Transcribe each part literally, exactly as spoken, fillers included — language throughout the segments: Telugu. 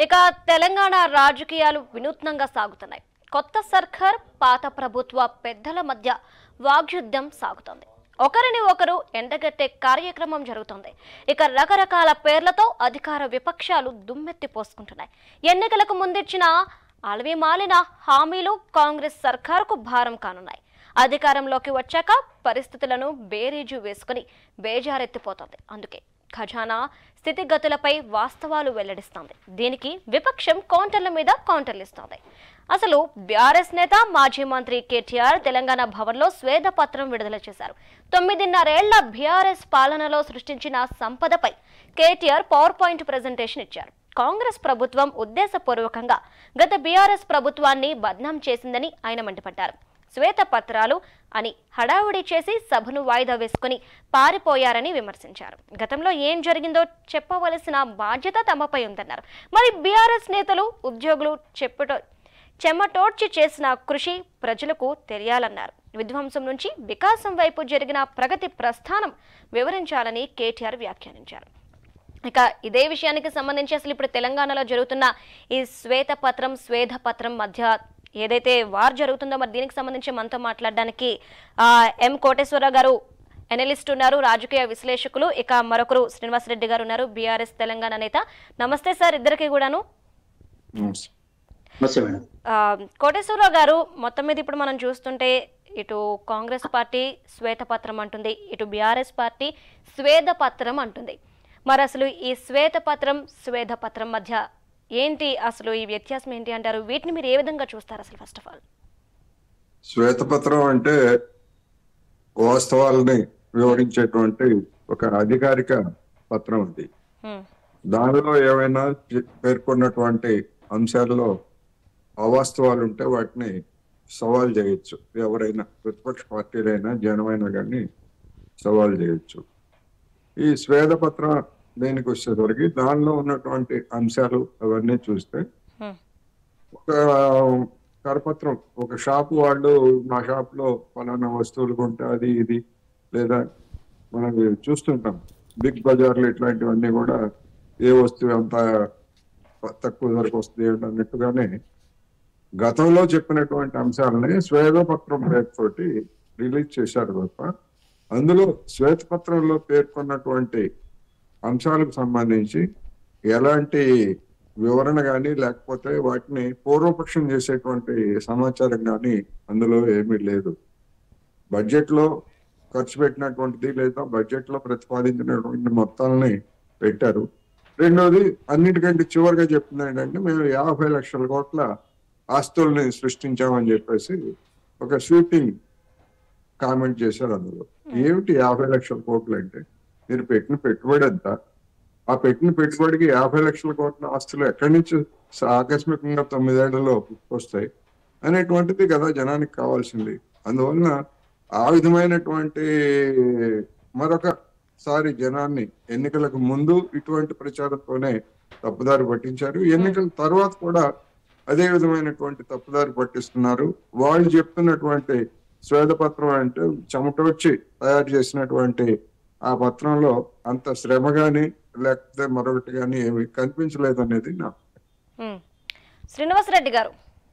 ఇక తెలంగాణ రాజకీయాలు వినూత్నంగా సాగుతున్నాయి. కొత్త సర్కార్ పాత ప్రభుత్వ పెద్దల మధ్య వాగ్యుద్ధం సాగుతోంది. ఒకరిని ఒకరు ఎండగట్టే కార్యక్రమం జరుగుతోంది. ఇక రకరకాల పేర్లతో అధికార విపక్షాలు దుమ్మెత్తి పోసుకుంటున్నాయి. ఎన్నికలకు ముందిచ్చిన అలవిమాలిన హామీలు కాంగ్రెస్ సర్కారుకు భారం కానున్నాయి. అధికారంలోకి వచ్చాక పరిస్థితులను బేరీజు వేసుకుని బేజారెత్తిపోతోంది. అందుకే ఖజానా స్థితిగతులపై వాస్తవాలు వెల్లడిస్తోంది. దీనికి విపక్షం కౌంటర్ల మీద కౌంటర్లు ఇస్తోంది. అసలు బీఆర్ఎస్ నేత మాజీ మంత్రి కేటీఆర్ తెలంగాణ భవన్లో శ్వేత పత్రం విడుదల చేశారు. తొమ్మిదిన్నరేళ్ల బీఆర్ఎస్ పాలనలో సృష్టించిన సంపదపై కేటీఆర్ పవర్ పాయింట్ ప్రెజెంటేషన్ ఇచ్చారు. కాంగ్రెస్ ప్రభుత్వం ఉద్దేశపూర్వకంగా గత బీఆర్ఎస్ ప్రభుత్వాన్ని బద్నాం చేసిందని ఆయన మండిపడ్డారు. శ్వేత పత్రాలు అని హడావుడి చేసి సభను వాయిదా వేసుకుని పారిపోయారని విమర్శించారు. గతంలో ఏం జరిగిందో చెప్పవలసిన బాధ్యత తమపై ఉందన్నారు. మరి బీఆర్ఎస్ నేతలు ఉద్యోగులు చెప్పట చెమటోడ్చి చేసిన కృషి ప్రజలకు తెలియాలన్నారు. విధ్వంసం నుంచి వికాసం వైపు జరిగిన ప్రగతి ప్రస్థానం వివరించాలని కేటీఆర్ వ్యాఖ్యానించారు. ఇక ఇదే విషయానికి సంబంధించి అసలు ఇప్పుడు తెలంగాణలో జరుగుతున్న ఈ శ్వేత పత్రం స్వేద పత్రం మధ్య ఏదైతే వార్ జరుగుతుందో మరి దీనికి సంబంధించి మనతో మాట్లాడడానికి ఎం కోటేశ్వరరావు గారు ఎనలిస్ట్ ఉన్నారు, రాజకీయ విశ్లేషకులు. ఇక మరొకరు శ్రీనివాసరెడ్డి గారు ఉన్నారు, బీఆర్ఎస్ తెలంగాణ నేత. నమస్తే సార్ ఇద్దరికి కూడాను. కోటేశ్వరరావు గారు, మొత్తం మీద ఇప్పుడు మనం చూస్తుంటే ఇటు కాంగ్రెస్ పార్టీ శ్వేత పత్రం అంటుంది, ఇటు బీఆర్ఎస్ పార్టీ స్వేద పత్రం అంటుంది. మరి అసలు ఈ శ్వేత పత్రం స్వేద పత్రం మధ్య ఏంటి అసలు ఈ వ్యత్యాసం ఏంటి అంటారు? వీటిని మీరు ఏ విధంగా చూస్తారు అసలు? ఫస్ట్ ఆఫ్ ఆల్ శ్వేతపత్రం అంటే వాస్తవాలని వివరించేటువంటి ఒక అధికారిక పత్రం ఉంది. దానిలో ఏమైనా పేర్కొన్నటువంటి అంశాల్లో అవాస్తవాలు ఉంటే వాటిని సవాల్ చేయొచ్చు. ఎవరైనా ప్రతిపక్ష పార్టీలైనా జనమైనా కానీ సవాల్ చేయొచ్చు. ఈ శ్వేతపత్రం దేనికి వచ్చేసరికి దానిలో ఉన్నటువంటి అంశాలు అవన్నీ చూస్తే ఒక కరపత్రం, ఒక షాపు వాళ్ళు మా షాప్ లో ఫలానా వస్తువులు కొంటే అది ఇది, లేదా మనం చూస్తుంటాం బిగ్ బజార్లు ఇట్లాంటివన్నీ కూడా ఏ వస్తువు అంత తక్కువ ధరకు వస్తుంది అన్నట్టుగానే గతంలో చెప్పినటువంటి అంశాలని శ్వేతపత్రం పేరుతోటి రిలీజ్ చేశారు తప్ప అందులో శ్వేతపత్రంలో పేర్కొన్నటువంటి అంశాలకు సంబంధించి ఎలాంటి వివరణ కానీ లేకపోతే వాటిని పూర్వపక్షం చేసేటువంటి సమాచారం కానీ అందులో ఏమీ లేదు. బడ్జెట్ లో ఖర్చు పెట్టినటువంటిది లేదా బడ్జెట్ లో ప్రతిపాదించినటువంటి మొత్తాలని పెట్టారు. రెండోది అన్నిటికంటే చివరిగా చెప్తుంది ఏంటంటే మేము యాభై లక్షల కోట్ల ఆస్తుల్ని సృష్టించామని చెప్పేసి ఒక స్వీపింగ్ కామెంట్ చేశారు. అందులో ఏమిటి యాభై లక్షల కోట్లు అంటే మీరు పెట్టిన పెట్టుబడి అంతా, ఆ పెట్టిన పెట్టుబడికి యాభై లక్షల కోట్ల ఆస్తులు ఎక్కడి నుంచి ఆకస్మికంగా తొమ్మిదేళ్లలో వస్తాయి అనేటువంటిది కదా జనానికి కావాల్సింది. అందువలన ఆ విధమైనటువంటి మరొకసారి జనాన్ని ఎన్నికలకు ముందు ఇటువంటి ప్రచారంతోనే తప్పుదారి పట్టించారు. ఎన్నికల తర్వాత కూడా అదే విధమైనటువంటి తప్పుదారి పట్టిస్తున్నారు. వాళ్ళు చెప్తున్నటువంటి శ్వేతపత్రం అంటే చెమటొచ్చి తయారు చేసినటువంటి ఆ పత్రంలో అంత శ్రమ గాని లేకపోతే మరొకటి గాని ఏమి కనిపించలేదు అనేది నా. శ్రీనివాసరెడ్డి గారు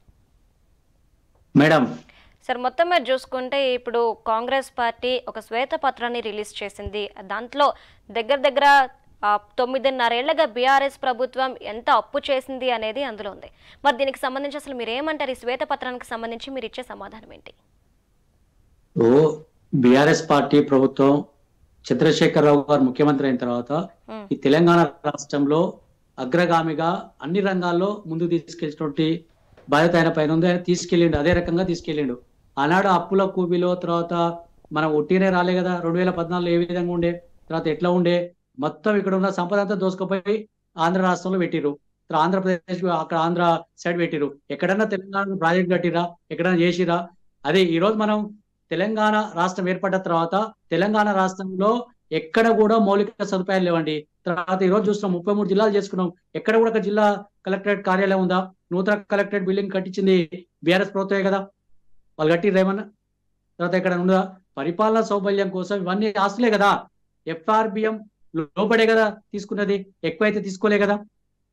మేడం సార్, మొత్తం మీద చూసుకుంటే ఇప్పుడు కాంగ్రెస్ పార్టీ ఒక శ్వేత పత్రాన్ని రిలీజ్ చేసింది. దాంట్లో దగ్గర దగ్గర తొమ్మిదిన్నరేళ్లగా బీఆర్ఎస్ ప్రభుత్వం ఎంత అప్పు చేసింది అనేది అందులో ఉంది. మరి దీనికి సంబంధించి అసలు మీరు ఏమంటారు? ఈ శ్వేత పత్రానికి సంబంధించి మీరు ఇచ్చే సమాధానం ఏంటి? ఓ బీఆర్ఎస్ పార్టీ ప్రభుత్వం చంద్రశేఖరరావు గారు ముఖ్యమంత్రి అయిన తర్వాత ఈ తెలంగాణ రాష్ట్రంలో అగ్రగామిగా అన్ని రంగాల్లో ముందు తీసుకెళ్ళినటువంటి బాధ్యత ఆయన పైన ఉంది. ఆయన తీసుకెళ్ళిండు, అదే రకంగా తీసుకెళ్ళిండు. ఆనాడు అప్పుల కూబిలో తర్వాత మనం ఒట్టినే రాలే కదా. రెండు వేల పద్నాలుగులో ఏ విధంగా ఉండే, తర్వాత ఎట్లా ఉండే, మొత్తం ఇక్కడ ఉన్న సంపద అంతా దోసుకుపోయి ఆంధ్ర రాష్ట్రంలో పెట్టిరు. ఆంధ్రప్రదేశ్ అక్కడ ఆంధ్ర సైడ్ పెట్టిరు. ఎక్కడన్నా తెలంగాణ ప్రాజెక్ట్ కట్టిరా, ఎక్కడన్నా చేసిరా? అదే ఈ రోజు మనం తెలంగాణ రాష్ట్రం ఏర్పడ్డ తర్వాత తెలంగాణ రాష్ట్రంలో ఎక్కడ కూడా మౌలిక సదుపాయాలు లేవండి. తర్వాత ఈ రోజు చూస్తున్నాం ముప్పై మూడు జిల్లాలు చేసుకున్నాం. ఎక్కడ కూడా ఒక జిల్లా కలెక్టరేట్ కార్యాలయం ఉందా? నూతన కలెక్టరేట్ బిల్డింగ్ కట్టించింది బీఆర్ఎస్ ప్రభుత్వమే కదా, వాళ్ళు కట్టిర్రు ఏమన్నా? తర్వాత ఎక్కడ ఉందా? పరిపాలన సౌబల్యం కోసం ఇవన్నీ ఆస్తులే కదా. ఎఫ్ఆర్బిఎం లోపడే కదా తీసుకున్నది, ఎక్కువైతే తీసుకోలే కదా.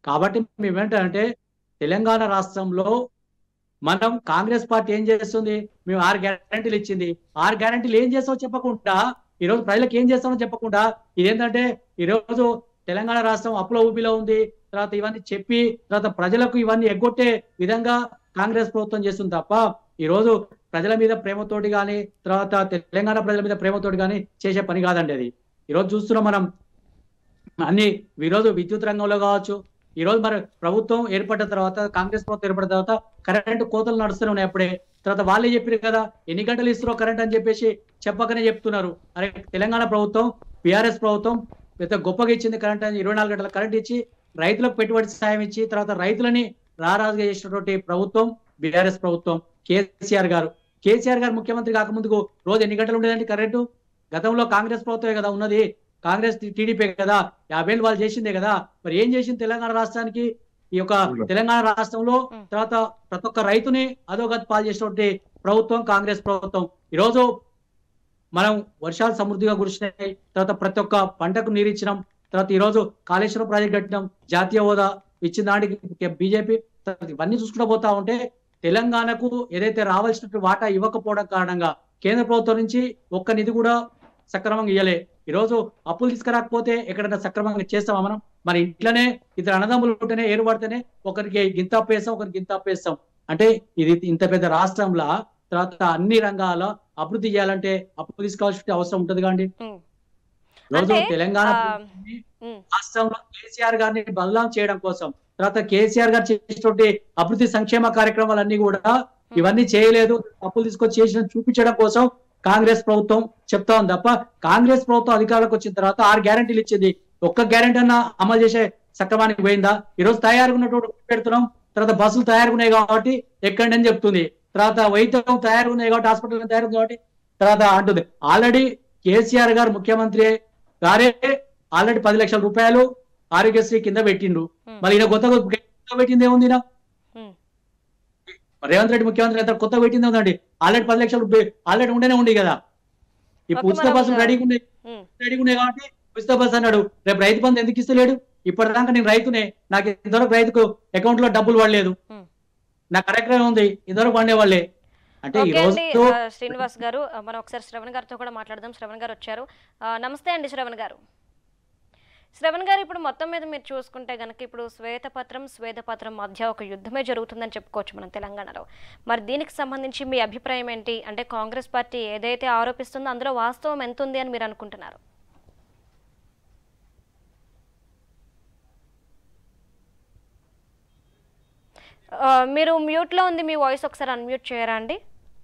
కాబట్టి మేము ఏంటంటే తెలంగాణ రాష్ట్రంలో మనం కాంగ్రెస్ పార్టీ ఏం చేస్తుంది, మేము ఆరు గ్యారంటీలు ఇచ్చింది, ఆరు గ్యారంటీలు ఏం చేస్తామో చెప్పకుండా, ఈ రోజు ప్రజలకు ఏం చేస్తామో చెప్పకుండా, ఇదేంటంటే ఈ రోజు తెలంగాణ రాష్ట్రం అప్పుల ఊబిలో ఉంది, తర్వాత ఇవన్నీ చెప్పి తర్వాత ప్రజలకు ఇవన్నీ ఎగ్గొట్టే విధంగా కాంగ్రెస్ ప్రభుత్వం చేస్తుంది తప్ప ఈ రోజు ప్రజల మీద ప్రేమతోటి కానీ తర్వాత తెలంగాణ ప్రజల మీద ప్రేమతోటి కానీ చేసే పని కాదండి అది. ఈరోజు చూస్తున్నాం మనం అన్ని, ఈరోజు విద్యుత్ రంగంలో కావచ్చు, ఈ రోజు మరి ప్రభుత్వం ఏర్పడిన తర్వాత కాంగ్రెస్ ప్రభుత్వం ఏర్పడిన తర్వాత కరెంటు కోతలు నడుస్తూనే ఉన్నాయి. అప్పుడే తర్వాత వాళ్ళే చెప్పారు కదా ఎన్ని గంటలు ఇస్తారో కరెంట్ అని చెప్పేసి చెప్పకనే చెప్తున్నారు. అరే తెలంగాణ ప్రభుత్వం బీఆర్ఎస్ ప్రభుత్వం పెద్ద గొప్పగా ఇచ్చింది కరెంట్ అని, ఇరవై నాలుగు గంటల కరెంట్ ఇచ్చి రైతులకు పెట్టుబడి సాయం ఇచ్చి తర్వాత రైతులని రారాజుగా చేసినటువంటి ప్రభుత్వం బీఆర్ఎస్ ప్రభుత్వం. కేసీఆర్ గారు కేసీఆర్ గారు ముఖ్యమంత్రి కాకముందుకు రోజు ఎన్ని గంటలు ఉండేదండి కరెంటు? గతంలో కాంగ్రెస్ ప్రభుత్వమే కదా ఉన్నది, కాంగ్రెస్ టీడీపీ కదా, యాభై ఏళ్ళు వాళ్ళు చేసిందే కదా. మరి ఏం చేసింది తెలంగాణ రాష్ట్రానికి? ఈ యొక్క తెలంగాణ రాష్ట్రంలో తర్వాత ప్రతి ఒక్క రైతుని అధోగతి పాలు చేసినటువంటి ప్రభుత్వం కాంగ్రెస్ ప్రభుత్వం. ఈరోజు మనం వర్షాలు సమృద్ధిగా కురిసినాయి, తర్వాత ప్రతి ఒక్క పంటకు నీరు ఇచ్చినాం, తర్వాత ఈ రోజు కాళేశ్వరం ప్రాజెక్ట్ కట్టినాం, జాతీయ హోదా ఇచ్చిన దానికి బీజేపీ ఇవన్నీ చూసుకుంటూ పోతా ఉంటే తెలంగాణకు ఏదైతే రావాల్సిన వాటా ఇవ్వకపోవడం కారణంగా కేంద్ర ప్రభుత్వం నుంచి ఒక్క నిధి కూడా సక్రమంగా ఇవ్వలే. ఈ రోజు అప్పులు తీసుకురాకపోతే ఎక్కడైనా సక్రమంగా చేస్తామా మనం? మరి ఇంట్లోనే ఇద్దరు అన్నదమ్ములు ఉంటేనే ఏరు పడితేనే ఒకరికి గింత అప్పేస్తాం ఒకరికి గింత అప్పేస్తాం. అంటే ఇది ఇంత పెద్ద రాష్ట్రంలో తర్వాత అన్ని రంగాల అభివృద్ధి చేయాలంటే అప్పు తీసుకోవాల్సిన అవసరం ఉంటది కాండి. రోజు తెలంగాణ రాష్ట్రంలో కేసీఆర్ గారిని బదలాం చేయడం కోసం తర్వాత కేసీఆర్ గారు చేసినటువంటి అభివృద్ధి సంక్షేమ కార్యక్రమాలన్నీ కూడా ఇవన్నీ చేయలేదు, అప్పులు తీసుకొచ్చి చేసిన చూపించడం కోసం కాంగ్రెస్ ప్రభుత్వం చెప్తా ఉంది తప్ప కాంగ్రెస్ ప్రభుత్వం అధికారులకు వచ్చిన తర్వాత ఆరు గ్యారంటీలు ఇచ్చింది, ఒక్క గ్యారంటీ అన్నా అమలు చేసే సక్రమానికి పోయిందా? ఈ రోజు తయారుగా ఉన్నటువంటి పెడుతున్నాం, తర్వాత బస్సులు తయారుగా ఉన్నాయి కాబట్టి ఎక్కండి అని చెప్తుంది, తర్వాత వైద్యం తయారుగా ఉన్నాయి కాబట్టి హాస్పిటల్ తయారు కాబట్టి తర్వాత అంటుంది. ఆల్రెడీ కేసీఆర్ గారు ముఖ్యమంత్రి గారే ఆల్రెడీ పది లక్షల రూపాయలు ఆరోగ్యశ్రీ కింద పెట్టిండు. మరి ఈయన కొత్తగా పెట్టింది ఏముంది? రేవంత్ రెడ్డి ముఖ్యమంత్రి అయితే కొత్త పెట్టింది ఉందండి. ఆల్రెడీ పది లక్షల రూపాయలు ఆల్రెడీ ఉండేనే ఉండి కదా. ఇప్పుడు ఉచిత బస్సులు రెడీగా ఉన్నాయి రెడీగా ఉన్నాయి కాబట్టి ఉచిత బస్సు అన్నాడు. రేపు రైతు బంధు ఎందుకు ఇస్తలేడు? ఇప్పటిదాకా నేను రైతునే, నాకు ఇంతవరకు రైతుకు అకౌంట్ లో డబ్బులు పడలేదు, నా కార్యక్రమం ఉంది, ఇంతవరకు పండే వాళ్ళే. అంటే ఈ రోజు శ్రీనివాస్ గారు మనం ఒకసారి శ్రవణ్ గారితో కూడా మాట్లాడదాం. శ్రవణ్ గారు వచ్చారు. నమస్తే అండి శ్రవణ్ గారు. శ్రవణ్ గారు ఇప్పుడు మొత్తం మీద మీరు చూసుకుంటే కనుక ఇప్పుడు శ్వేతపత్రం స్వేదపత్రం మధ్య ఒక యుద్ధమే జరుగుతుందని చెప్పుకోవచ్చు మనం తెలంగాణలో. మరి దీనికి సంబంధించి మీ అభిప్రాయం ఏంటి? అంటే కాంగ్రెస్ పార్టీ ఏదైతే ఆరోపిస్తుందో అందులో వాస్తవం ఎంత ఉంది అని మీరు అనుకుంటున్నారు? మీరు మ్యూట్ లో ఉంది, మీ వాయిస్ ఒకసారి అన్మ్యూట్ చేయరా అండి?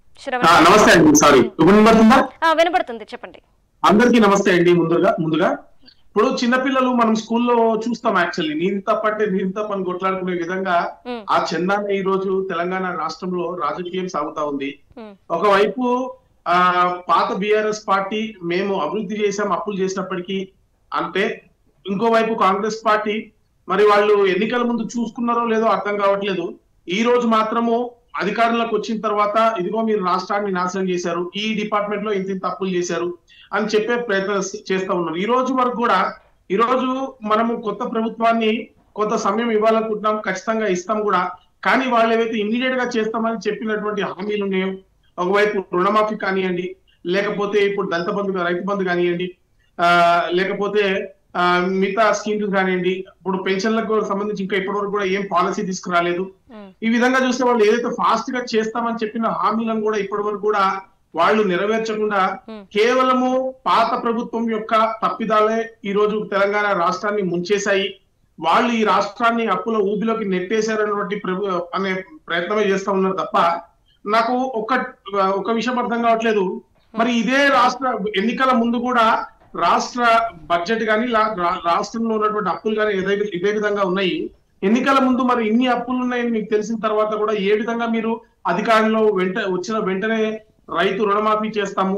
నమస్తే అండి, సారీ వినపడుతుంది, చెప్పండి. అందరికీ నమస్తే అండి. ముందుగా ముందుగా ఇప్పుడు చిన్నపిల్లలు మనం స్కూల్లో చూస్తాం, యాక్చువల్లీ నీంత పట్టే నీంత పని కొట్లాడుకునే విధంగా ఆ చందాన ఈ రోజు తెలంగాణ రాష్ట్రంలో రాజకీయం సాగుతా ఉంది. ఒకవైపు ఆ పాత బీఆర్ఎస్ పార్టీ మేము అభివృద్ధి చేసాం అప్పులు చేసినప్పటికీ అంటే, ఇంకోవైపు కాంగ్రెస్ పార్టీ మరి వాళ్ళు ఎన్నికల ముందు చూసుకున్నారో లేదో అర్థం కావట్లేదు. ఈ రోజు మాత్రము అధికారంలోకి వచ్చిన తర్వాత ఇదిగో మీరు రాష్ట్రాన్ని నాశనం చేశారు, ఈ డిపార్ట్మెంట్ లో ఇంత తప్పులు చేశారు అని చెప్పే ప్రయత్నం చేస్తా ఉన్నారు. ఈ రోజు వరకు కూడా ఈ రోజు మనము కొత్త ప్రభుత్వాన్ని కొంత సమయం ఇవ్వాలనుకుంటున్నాం, ఖచ్చితంగా ఇస్తాం కూడా. కానీ వాళ్ళు ఏవైతే ఇమ్మీడియట్ గా చేస్తామని చెప్పినటువంటి హామీలు ఉన్నాయో, ఒకవైపు రుణమాఫీ కానివ్వండి, లేకపోతే ఇప్పుడు దళిత బంధు రైతు బంధు కానివ్వండి, ఆ లేకపోతే ఆ మిగతా స్కీమ్స్ కానివ్వండి, ఇప్పుడు పెన్షన్లకు సంబంధించి ఇంకా ఇప్పటి వరకు కూడా ఏం పాలసీ తీసుకురాలేదు. ఈ విధంగా చూస్తే వాళ్ళు ఏదైతే ఫాస్ట్ గా చేస్తామని చెప్పిన హామీలను కూడా ఇప్పటి వరకు కూడా వాళ్ళు నెరవేర్చకుండా కేవలము పాత ప్రభుత్వం యొక్క తప్పిదాలే ఈ రోజు తెలంగాణ రాష్ట్రాన్ని ముంచేశాయి. వాళ్ళు ఈ రాష్ట్రాన్ని అప్పుల ఊబిలోకి నెట్టేశారన్నటువంటి ప్రభు అనే ప్రయత్నమే చేస్తా ఉన్నారు తప్ప నాకు ఒక ఒక విషయం అర్థం కావట్లేదు. మరి ఇదే రాష్ట్ర ఎన్నికల ముందు కూడా రాష్ట్ర బడ్జెట్ కానీ రాష్ట్రంలో ఉన్నటువంటి అప్పులు కానీ ఇదే ఇదే విధంగా ఉన్నాయి. ఎన్నికల ముందు మరి ఇన్ని అప్పులు ఉన్నాయని మీకు తెలిసిన తర్వాత కూడా ఏ విధంగా మీరు అధికారంలో వెంట వచ్చిన వెంటనే రైతు రుణమాఫీ చేస్తాము,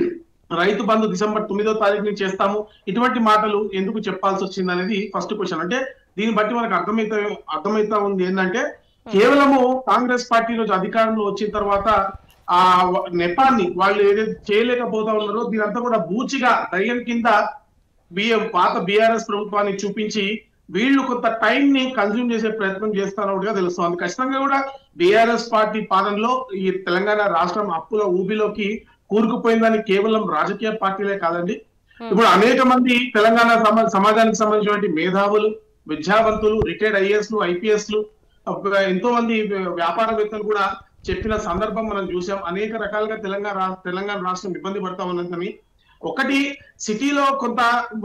రైతు బంధు డిసెంబర్ తొమ్మిదో తారీఖు నుంచి చేస్తాము, ఇటువంటి మాటలు ఎందుకు చెప్పాల్సి వచ్చింది అనేది ఫస్ట్ క్వశ్చన్. అంటే దీన్ని బట్టి మనకు అర్థమైతే అర్థమైతా ఉంది ఏంటంటే కేవలము కాంగ్రెస్ పార్టీ రోజు అధికారంలో వచ్చిన తర్వాత ఆ నెపాన్ని వాళ్ళు ఏదైతే చేయలేకపోతా ఉన్నారో దీనంతా కూడా బూచిగా దయ్యం కింద బిఎం పాత బీఆర్ఎస్ ప్రభుత్వాన్ని చూపించి వీళ్ళు కొంత టైం ని కన్జ్యూమ్ చేసే ప్రయత్నం చేస్తున్నట్టుగా తెలుస్తోంది. ఖచ్చితంగా కూడా బీఆర్ఎస్ పార్టీ పాలనలో ఈ తెలంగాణ రాష్ట్రం అప్పుల ఊబిలోకి కూరుకుపోయిందని కేవలం రాజకీయ పార్టీలే కాదండి, ఇప్పుడు అనేక మంది తెలంగాణ సమాజానికి సంబంధించినటువంటి మేధావులు, విద్యావంతులు, రిటైర్డ్ ఐఏఎస్లు, ఐపీఎస్లు, ఎంతో మంది వ్యాపారవేత్తలు కూడా చెప్పిన సందర్భం మనం చూసాం. అనేక రకాలుగా తెలంగాణ తెలంగాణ రాష్ట్రం ఇబ్బంది పడతా ఉన్నదని. ఒకటి, సిటీలో కొంత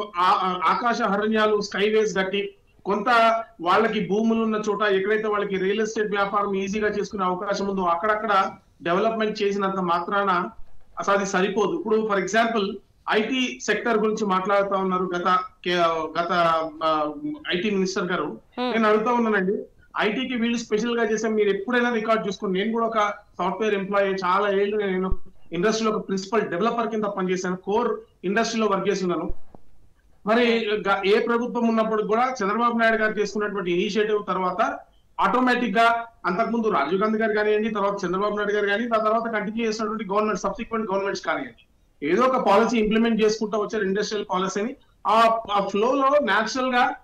ఆకాశ హరణ్యాలు, స్కైవేస్ కట్టి కొంత వాళ్ళకి భూములు ఉన్న చోట ఎక్కడైతే వాళ్ళకి రియల్ ఎస్టేట్ వ్యాపారం ఈజీగా చేసుకునే అవకాశం ఉందో అక్కడక్కడ డెవలప్మెంట్ చేసినంత మాత్రాన అసలు అది సరిపోదు. ఇప్పుడు ఫర్ ఎగ్జాంపుల్ ఐటీ సెక్టర్ గురించి మాట్లాడుతూ ఉన్నారు గత గత ఐటీ మినిస్టర్ గారు. నేను అడుగుతా ఉన్నానండి, ఐటీకి వీళ్ళు స్పెషల్ గా చేసాం, మీరు ఎప్పుడైనా రికార్డ్ చూసుకోండి. నేను కూడా ఒక సాఫ్ట్వేర్ ఎంప్లాయీ, చాలా ఏళ్ళు నేను ఇండస్ట్రీలో ఒక ప్రిన్సిపల్ డెవలపర్ కింద పనిచేశాను, కోర్ ఇండస్ట్రీలో వర్క్ చేస్తున్నాను. మరి ఏ ప్రభుత్వం ఉన్నప్పుడు కూడా చంద్రబాబు నాయుడు గారు చేసుకున్నటువంటి ఇనిషియేటివ్ తర్వాత ఆటోమేటిక్ గా అంతకుముందు రాజీవ్ గాంధీ గారు కానివ్వండి, తర్వాత చంద్రబాబు నాయుడు గారు కానీ, ఆ తర్వాత కంటిన్యూ చేసినటువంటి గవర్నమెంట్ సబ్సిక్వెంట్ గవర్నమెంట్స్ కానివ్వండి, ఏదో ఒక పాలసీ ఇంప్లిమెంట్ చేసుకుంటూ వచ్చారు, ఇండస్ట్రియల్ పాలసీని. ఆ ఫ్లో లో నేచురల్ గా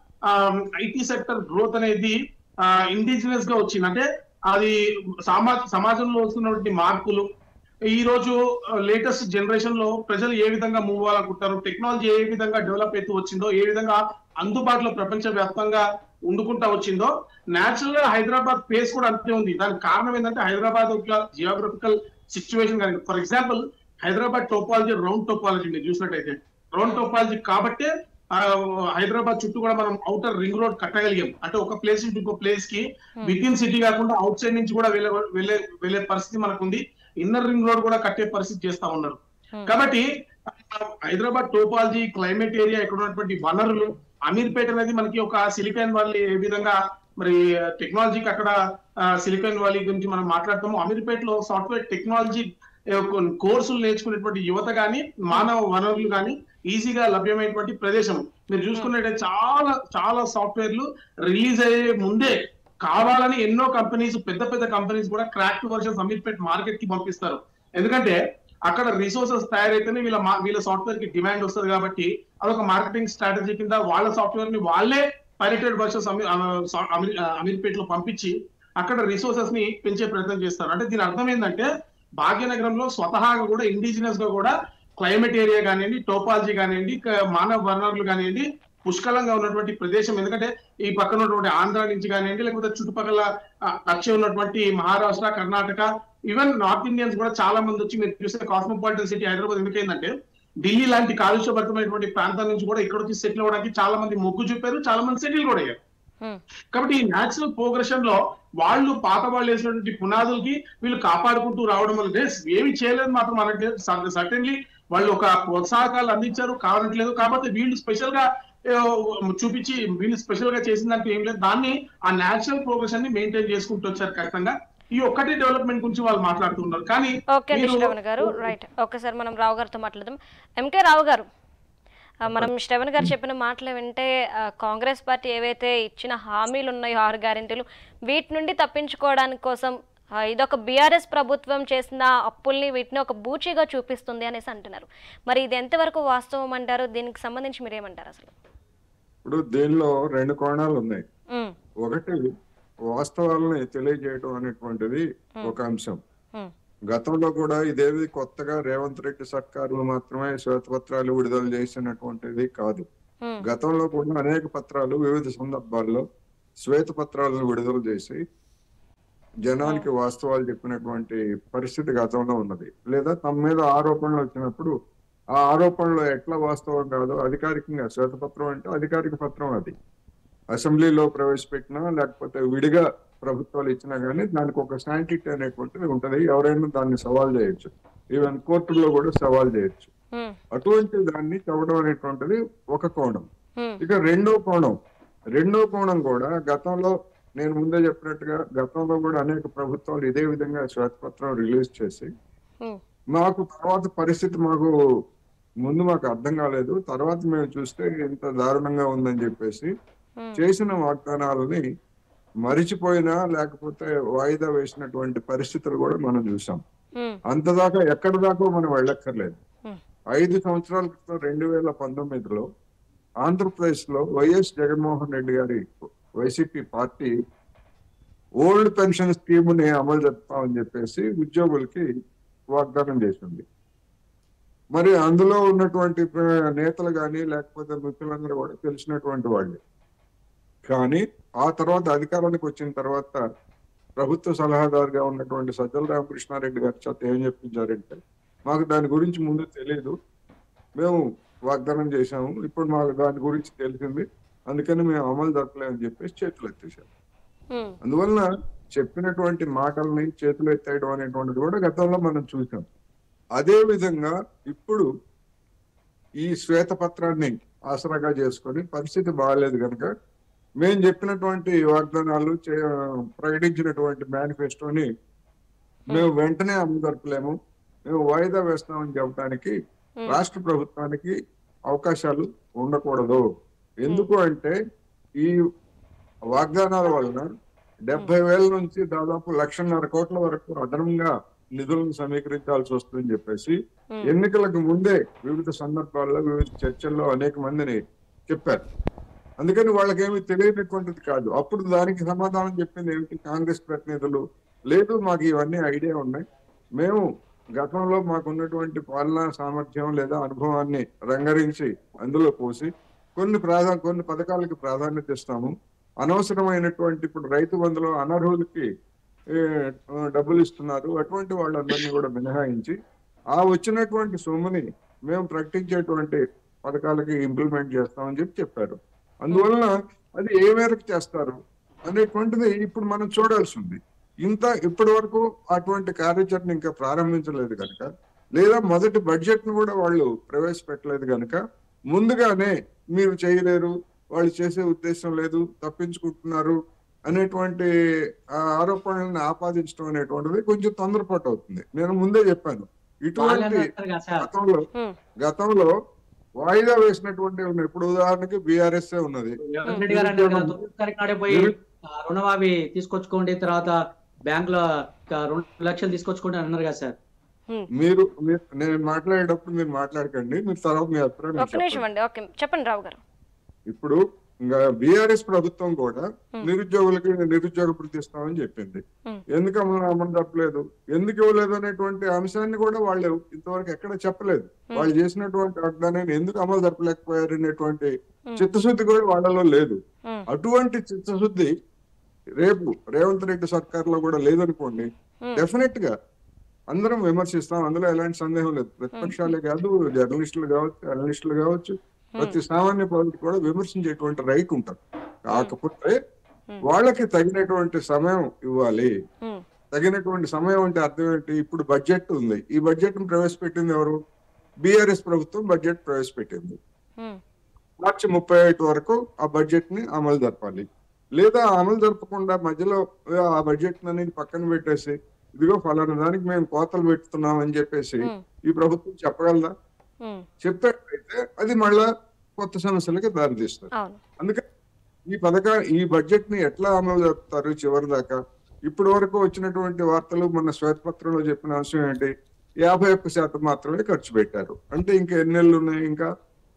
ఐటీ సెక్టర్ గ్రోత్ అనేది ఇండిజినస్ గా వచ్చింది. అంటే అది సమాజ సమాజంలో వస్తున్నటువంటి మార్పులు, ఈ రోజు లేటెస్ట్ జనరేషన్ లో ప్రజలు ఏ విధంగా మూవ్ అవ్వాలనుకుంటారు, టెక్నాలజీ ఏ విధంగా డెవలప్ అవుతూ వచ్చిందో, ఏ విధంగా అందుబాటులో ప్రపంచ వ్యాప్తంగా ఉండుకుంటా వచ్చిందో, నేచురల్ గా హైదరాబాద్ పేస్ కూడా అంతే ఉంది. దానికి కారణం ఏంటంటే హైదరాబాద్ ఒక జియోగ్రఫికల్ సిచ్యువేషన్ కానీ. For example Hyderabad topology round topology మీరు చూసినట్టయితే, రౌండ్ టోపాలజీ కాబట్టే హైదరాబాద్ చుట్టూ కూడా మనం అవుటర్ రింగ్ రోడ్ కట్టగలిగాం. అంటే ఒక ప్లేస్ నుంచి ఇంకో ప్లేస్ కి విత్ ఇన్ సిటీ కాకుండా అవుట్ సైడ్ నుంచి కూడా వెళ్ళే వెళ్ళే వెళ్ళే పరిస్థితి మనకు ఉంది. ఇన్నర్ రింగ్ రోడ్ కూడా కట్టే పరిస్థితి చేస్తా ఉన్నారు. కాబట్టి హైదరాబాద్ టోపాలజీ, క్లైమేట్ ఏరియా, ఇక్కడ ఉన్నటువంటి వనరులు, అమీర్పేట అనేది మనకి ఒక సిలికాన్ వ్యాలీ, ఏ విధంగా మరి టెక్నాలజీకి అక్కడ సిలికాన్ వ్యాలీ గురించి మనం మాట్లాడతాము. అమీర్పేటలో సాఫ్ట్వేర్ టెక్నాలజీ కోర్సులు నేర్చుకునేటువంటి యువత కానీ, మానవ వనరులు కానీ ఈజీగా లభ్యమైనటువంటి ప్రదేశం. మీరు చూసుకున్నట్టయితే చాలా చాలా సాఫ్ట్వేర్లు రిలీజ్ అయ్యే ముందే కావాలని ఎన్నో కంపెనీస్, పెద్ద పెద్ద కంపెనీస్ కూడా క్రాక్ వర్షన్స్ అమీర్పేట్ మార్కెట్ కి పంపిస్తారు. ఎందుకంటే అక్కడ రిసోర్సెస్ తయారైతేనే వీళ్ళ వీళ్ళ సాఫ్ట్వేర్ కి డిమాండ్ వస్తుంది. కాబట్టి అదొక మార్కెటింగ్ స్ట్రాటజీ కింద వాళ్ళ సాఫ్ట్వేర్ ని వాళ్ళే పైరేటెడ్ వర్షన్స్ అమీర్పేట్ లో పంపించి అక్కడ రిసోర్సెస్ ని పెంచే ప్రయత్నం చేస్తారు. అంటే దీని అర్థం ఏంటంటే భాగ్యనగరంలో స్వతహాగా కూడా ఇండిజినస్ గా కూడా క్లైమేట్ ఏరియా కానివ్వండి, టోపాలజీ కానివ్వండి, మానవ వనరులు కానివ్వండి పుష్కలంగా ఉన్నటువంటి ప్రదేశం. ఎందుకంటే ఈ పక్కన ఉన్నటువంటి ఆంధ్ర నుంచి కానివ్వండి, లేకపోతే చుట్టుపక్కల వచ్చి ఉన్నటువంటి Maharashtra, Karnataka, even north Indians కూడా చాలా మంది వచ్చి, మీరు చూస్తే కాస్మోపాలిటన్ సిటీ హైదరాబాద్ ఎందుకైందంటే ఢిల్లీ లాంటి కాలుష్యభరితమైనటువంటి ప్రాంతాల నుంచి కూడా ఇక్కడ వచ్చి సెటిల్ అవ్వడానికి చాలా మంది మొగ్గు చూపారు, చాలా మంది సెటిల్ కూడా అయ్యారు. కాబట్టి ఈ న్యాచురల్ ప్రోగ్రెషన్ లో వాళ్ళు పాత వాళ్ళు వేసినటువంటి పునాదులకి వీళ్ళు కాపాడుకుంటూ రావడం వల్ల ఏమి చేయలేదు మాత్రం అనట్లేదు. సర్టెన్లీ వాళ్ళు ఒక ప్రోత్సాహకాలు అందించారు, కావట్లేదు. కాబట్టి వీళ్ళు స్పెషల్ గా చూపించి వీళ్ళు స్పెషల్ గా చేసిన దానికి ఏం లేదు, దాన్ని ఆ న్యాచురల్ ప్రోగ్రెషన్ ని మెయింటైన్ చేసుకుంటూ వచ్చారు. ఖచ్చితంగా ఈ ఒక్కటి డెవలప్మెంట్ గురించి వాళ్ళు మాట్లాడుతున్నారు. కానీ రైట్, ఒకసారి మనం రావు గారితో మాట్లాడదాం. ఎంకే రావు గారు, మనం శ్రవణ్ గారు చెప్పిన మాటలు వింటే కాంగ్రెస్ పార్టీ ఏవైతే ఇచ్చిన హామీలు ఉన్నాయో, ఆరు గ్యారెంటీలు, వీటి నుండి తప్పించుకోవడానికి కోసం ఇదొక బీఆర్ఎస్ ప్రభుత్వం చేసిన అప్పుల్ని వీటిని ఒక బూచిగా చూపిస్తుంది అనేసి అంటున్నారు. మరి ఇది ఎంతవరకు వాస్తవం అంటారు? దీనికి సంబంధించి మీరు ఏమంటారు? అసలు ఇప్పుడు దీనిలో రెండు కోణాలు ఉన్నాయి. ఒకటి వాస్తవాలని తెలియజేయడం అనేటువంటిది ఒక అంశం. గతంలో కూడా ఇదేవి కొత్తగా రేవంత్ రెడ్డి సర్కారులు మాత్రమే శ్వేతపత్రాలు విడుదల చేసినటువంటిది కాదు. గతంలో కూడా అనేక పత్రాలు వివిధ సందర్భాల్లో శ్వేతపత్రాలను విడుదల చేసి జనానికి వాస్తవాలు చెప్పినటువంటి పరిస్థితి గతంలో ఉన్నది. లేదా తమ మీద ఆరోపణలు వచ్చినప్పుడు ఆ ఆరోపణలు ఎట్లా వాస్తవం కాదో అధికారికంగా, శ్వేతపత్రం అంటే అధికారిక పత్రం, అది అసెంబ్లీలో ప్రవేశపెట్టినా లేకపోతే విడిగా ప్రభుత్వాలు ఇచ్చినా కానీ దానికి ఒక శాంటిటీ అనేటువంటిది ఉంటది. ఎవరైనా దాన్ని సవాల్ చేయొచ్చు, ఈవెన్ కోర్టులో కూడా సవాల్ చేయొచ్చు. అటువంటి దాన్ని చదవడం అనేటువంటిది ఒక కోణం. ఇక రెండో కోణం రెండో కోణం కూడా గతంలో నేను ముందే చెప్పినట్టుగా గతంలో కూడా అనేక ప్రభుత్వాలు ఇదే విధంగా శ్వేతపత్రం రిలీజ్ చేసి మాకు తర్వాత పరిస్థితి మాకు ముందు మాకు అర్థం కాలేదు, తర్వాత మేము చూస్తే ఇంత దారుణంగా ఉందని చెప్పేసి చేసిన వాగ్దానాలని మరిచిపోయినా లేకపోతే వాయిదా వేసినటువంటి పరిస్థితులు కూడా మనం చూసాం. అంతదాకా ఎక్కడి దాకా మనం వెళ్ళక్కర్లేదు. ఐదు సంవత్సరాల క్రితం రెండు వేల పంతొమ్మిదిలో ఆంధ్రప్రదేశ్ లో వైఎస్ జగన్మోహన్ రెడ్డి గారి YCP party old pension scheme ని అమలు జరుపుతామని చెప్పేసి ఉద్యోగులకి వాగ్దానం చేసింది. మరి అందులో ఉన్నటువంటి నేతలు కానీ లేకపోతే మిత్రులందరూ కూడా తెలిసినటువంటి వాళ్ళే. కానీ ఆ తర్వాత అధికారానికి వచ్చిన తర్వాత ప్రభుత్వ సలహాదారుగా ఉన్నటువంటి సజ్జల రామకృష్ణారెడ్డి గారి చేత ఏం చెప్పించారంటే, మాకు దాని గురించి ముందు తెలియదు, మేము వాగ్దానం చేశాము, ఇప్పుడు మాకు దాని గురించి తెలిసింది, అందుకని మేము అమలు జరపలేమని చెప్పేసి చేతులు ఎత్తేసాము. అందువలన చెప్పినటువంటి మాటల్ని చేతులు ఎత్తేయడం అనేటువంటిది కూడా గతంలో మనం చూసాం. అదే విధంగా ఇప్పుడు ఈ శ్వేతపత్రాన్ని ఆసరాగా చేసుకొని పరిస్థితి బాగాలేదు కనుక మేము చెప్పినటువంటి వాగ్దానాలు ప్రకటించినటువంటి మేనిఫెస్టోని మేము వెంటనే అమలు జరపలేము, మేము వాయిదా వేస్తామని చెప్పడానికి రాష్ట్ర ప్రభుత్వానికి అవకాశాలు ఉండకూడదు. ఎందుకు అంటే ఈ వాగ్దానాల వలన డెబ్బై వేల నుంచి దాదాపు లక్షన్నర కోట్ల వరకు అదనంగా నిధులను సమీకరించాల్సి వస్తుందని చెప్పేసి ఎన్నికలకు ముందే వివిధ సందర్భాల్లో వివిధ చర్చల్లో అనేక మందిని చెప్పారు. అందుకని వాళ్ళకేమి తెలియనటువంటిది కాదు. అప్పుడు దానికి సమాధానం చెప్పింది ఏమిటి? కాంగ్రెస్ ప్రతినిధులు, లేదు మాకు ఇవన్నీ ఐడియా ఉన్నాయి, మేము గతంలో మాకున్నటువంటి పాలనా సామర్థ్యం లేదా అనుభవాన్ని రంగరించి అందులో పోసి కొన్ని ప్రాధా కొన్ని పథకాలకి ప్రాధాన్యత ఇస్తాము, అనవసరమైనటువంటి ఇప్పుడు రైతు బంధులో అనర్హులకి డబ్బులు ఇస్తున్నారు, అటువంటి వాళ్ళందరినీ కూడా మినహాయించి ఆ వచ్చినటువంటి సొమ్ముని మేము ప్రకటించేటువంటి పథకాలకి ఇంప్లిమెంట్ చేస్తామని చెప్పి చెప్పారు. అందువలన అది ఏ మేరకు చేస్తారు అనేటువంటిది ఇప్పుడు మనం చూడాల్సి ఉంది. ఇంత ఇప్పటి వరకు అటువంటి కార్యాచరణ ఇంకా ప్రారంభించలేదు కనుక, లేదా మొదటి బడ్జెట్ ను కూడా వాళ్ళు ప్రవేశపెట్టలేదు కనుక ముందుగానే మీరు చేయలేరు, వాళ్ళు చేసే ఉద్దేశం లేదు, తప్పించుకుంటున్నారు అనేటువంటి ఆరోపణలను ఆపాదించడం అనేటువంటిది కొంచెం తొందరపాటు అవుతుంది. నేను ముందే చెప్పాను, ఇటువంటి గతంలో గతంలో వాయిదా వేసినటువంటి ఉన్నాయి. ఇప్పుడు ఉదాహరణకి బీఆర్ఎస్ ఉన్నది, రుణమాఫీ తీసుకొచ్చుకోండి, తర్వాత బ్యాంక్ లో రెండు లక్షలు తీసుకొచ్చుకోండి అన్నారు కదా సార్. మీరు నేను మాట్లాడేటప్పుడు మీరు మాట్లాడకండి, మీరు తర్వాత మీ అభిప్రాయం చెప్పండి రావు గారు. ఇప్పుడు ఇంకా బీఆర్ఎస్ ప్రభుత్వం కూడా నిరుద్యోగులకి నిరుద్యోగ భృతి ఇస్తామని చెప్పింది. ఎందుకు అమలు అమలు తప్పలేదు, ఎందుకు ఇవ్వలేదు అనేటువంటి అంశాన్ని కూడా వాళ్ళు ఇంతవరకు ఎక్కడ చెప్పలేదు. వాళ్ళు చేసినటువంటి వాగ్దానాన్ని ఎందుకు అమలు జరపలేకపోయారు అనేటువంటి చిత్తశుద్ధి కూడా వాళ్ళలో లేదు. అటువంటి చిత్తశుద్ధి రేపు రేవంత్ రెడ్డి సర్కార్ లో కూడా లేదనుకోండి, డెఫినెట్ గా అందరం విమర్శిస్తాం, అందులో ఎలాంటి సందేహం లేదు. ప్రతిపక్షాలే కాదు, జర్నలిస్టులు కావచ్చు, అనలిస్టులు కావచ్చు, ప్రతి సామాన్య పౌరుడికి కూడా విమర్శించేటువంటి రైట్ ఉంటుంది. కాకపోతే వాళ్ళకి తగినటువంటి సమయం ఇవ్వాలి. తగినటువంటి సమయం అంటే అర్థం ఏంటి? ఇప్పుడు బడ్జెట్ ఉంది, ఈ బడ్జెట్ ను ప్రవేశపెట్టింది ఎవరు? బీఆర్ఎస్ ప్రభుత్వం బడ్జెట్ ప్రవేశపెట్టింది. మార్చి ముప్పై ఒకటి వరకు ఆ బడ్జెట్ ని అమలు జరపాలి. లేదా అమలు జరపకుండా మధ్యలో ఆ బడ్జెట్ అనేది పక్కన పెట్టేసి ఇదిగో ఫలానా దానికి మేము కోతలు పెడుతున్నాం అని చెప్పేసి ఈ ప్రభుత్వం చెప్పగలదా? చెప్పేటైతే అది మళ్ళా కొత్త సమస్యలకి దారితీస్తుంది. అందుకని ఈ పథకా ఈ బడ్జెట్ ని ఎట్లా అమలు జరుపుతారు చివరి దాకా? ఇప్పటి వరకు వచ్చినటువంటి వార్తలు, మన శ్వేతపత్రంలో చెప్పిన అంశం ఏంటి? యాభై ఒక్క శాతం మాత్రమే ఖర్చు పెట్టారు. అంటే ఇంకా ఎన్ని నెలలు ఉన్నాయి? ఇంకా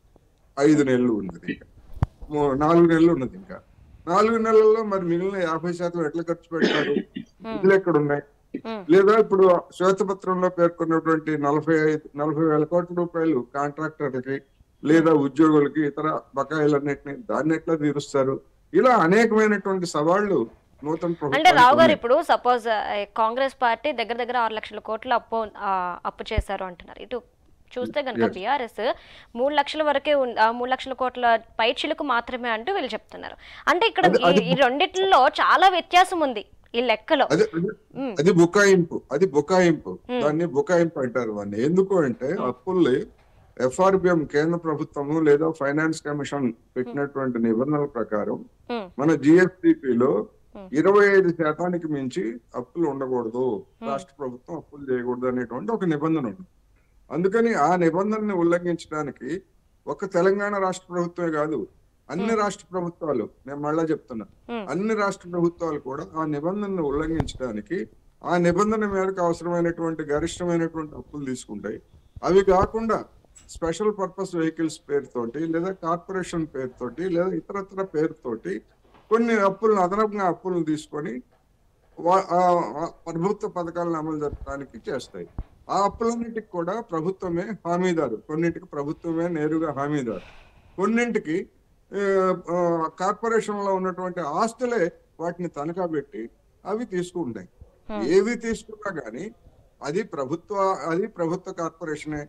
ఐదు నెలలు ఉన్నది, ఇంకా నాలుగు నెలలు ఉన్నది. ఇంకా నాలుగు నెలల్లో మరి మిగిలిన యాభై శాతం ఎట్లా ఖర్చు పెట్టారు? నిధులు ఎక్కడ ఉన్నాయి? లేదా ఇప్పుడు శ్వేతపత్రంలో పేర్కొన్నటువంటి నలభై ఐదు నలభై వేల కోట్ల రూపాయలు కాంట్రాక్టర్లకి లేదా ఉద్యోగులకి ఇతర బకాయిలన్నిటిని దాన్ని ఎట్లా తీరుస్తారు? ఇలా అనేకమైనటువంటి సవాళ్లు నూతన ప్రభుత్వం. అంటే రావు గారు, ఇప్పుడు సపోజ్ కాంగ్రెస్ పార్టీ దగ్గర దగ్గర ఆరు లక్షల కోట్ల అప్పు అప్పు చేశారు అంటున్నారు. ఇటు చూస్తే కనుక బీఆర్ఎస్ మూడు లక్షల వరకే మూడు లక్షల కోట్ల పైచిలకు మాత్రమే అంటూ వీళ్ళు చెప్తున్నారు. అంటే ఇక్కడ ఈ రెండిట్లో చాలా వ్యత్యాసం ఉంది ఈ లెక్కలో. అది బుకాయింపు, అది బుకాయింపు, దాన్ని బుకాయింపు అంటారు. దాన్ని ఎందుకు అంటే అప్పుల్ని ఎఫ్ఆర్బిఎం కేంద్ర ప్రభుత్వము లేదా ఫైనాన్స్ కమిషన్ పెట్టినటువంటి నిబంధనల ప్రకారం మన జిఎస్డిపిలో ఇరవై ఐదు శాతానికి మించి అప్పులు ఉండకూడదు, రాష్ట్ర ప్రభుత్వం అప్పులు చేయకూడదు అనేటువంటి ఒక నిబంధన ఉంది. అందుకని ఆ నిబంధనని ఉల్లంఘించడానికి ఒక తెలంగాణ రాష్ట్ర ప్రభుత్వమే కాదు, అన్ని రాష్ట్ర ప్రభుత్వాలు, నేను మళ్ళా చెప్తున్నా, అన్ని రాష్ట్ర ప్రభుత్వాలు కూడా ఆ నిబంధనను ఉల్లంఘించడానికి ఆ నిబంధన మేరకు అవసరమైనటువంటి గరిష్టమైనటువంటి అప్పులు తీసుకుంటాయి. అవి కాకుండా స్పెషల్ పర్పస్ వెహికల్స్ పేరుతోటి లేదా కార్పొరేషన్ పేరుతోటి లేదా ఇతరత్ర పేరుతోటి కొన్ని అప్పులను అదనంగా అప్పులను తీసుకొని ప్రభుత్వ పథకాలను అమలు జరపడానికి చేస్తాయి. ఆ అప్పులన్నింటికి కూడా ప్రభుత్వమే హామీదారు, కొన్నింటికి ప్రభుత్వమే నేరుగా హామీదారు, కొన్నింటికి కార్పొరేషన్ లో ఉన్నటువంటి ఆస్తులే వాటిని తనఖా పెట్టి అవి తీసుకుంటాయి. ఏవి తీసుకున్నా గానీ అది ప్రభుత్వ అది ప్రభుత్వ కార్పొరేషనే.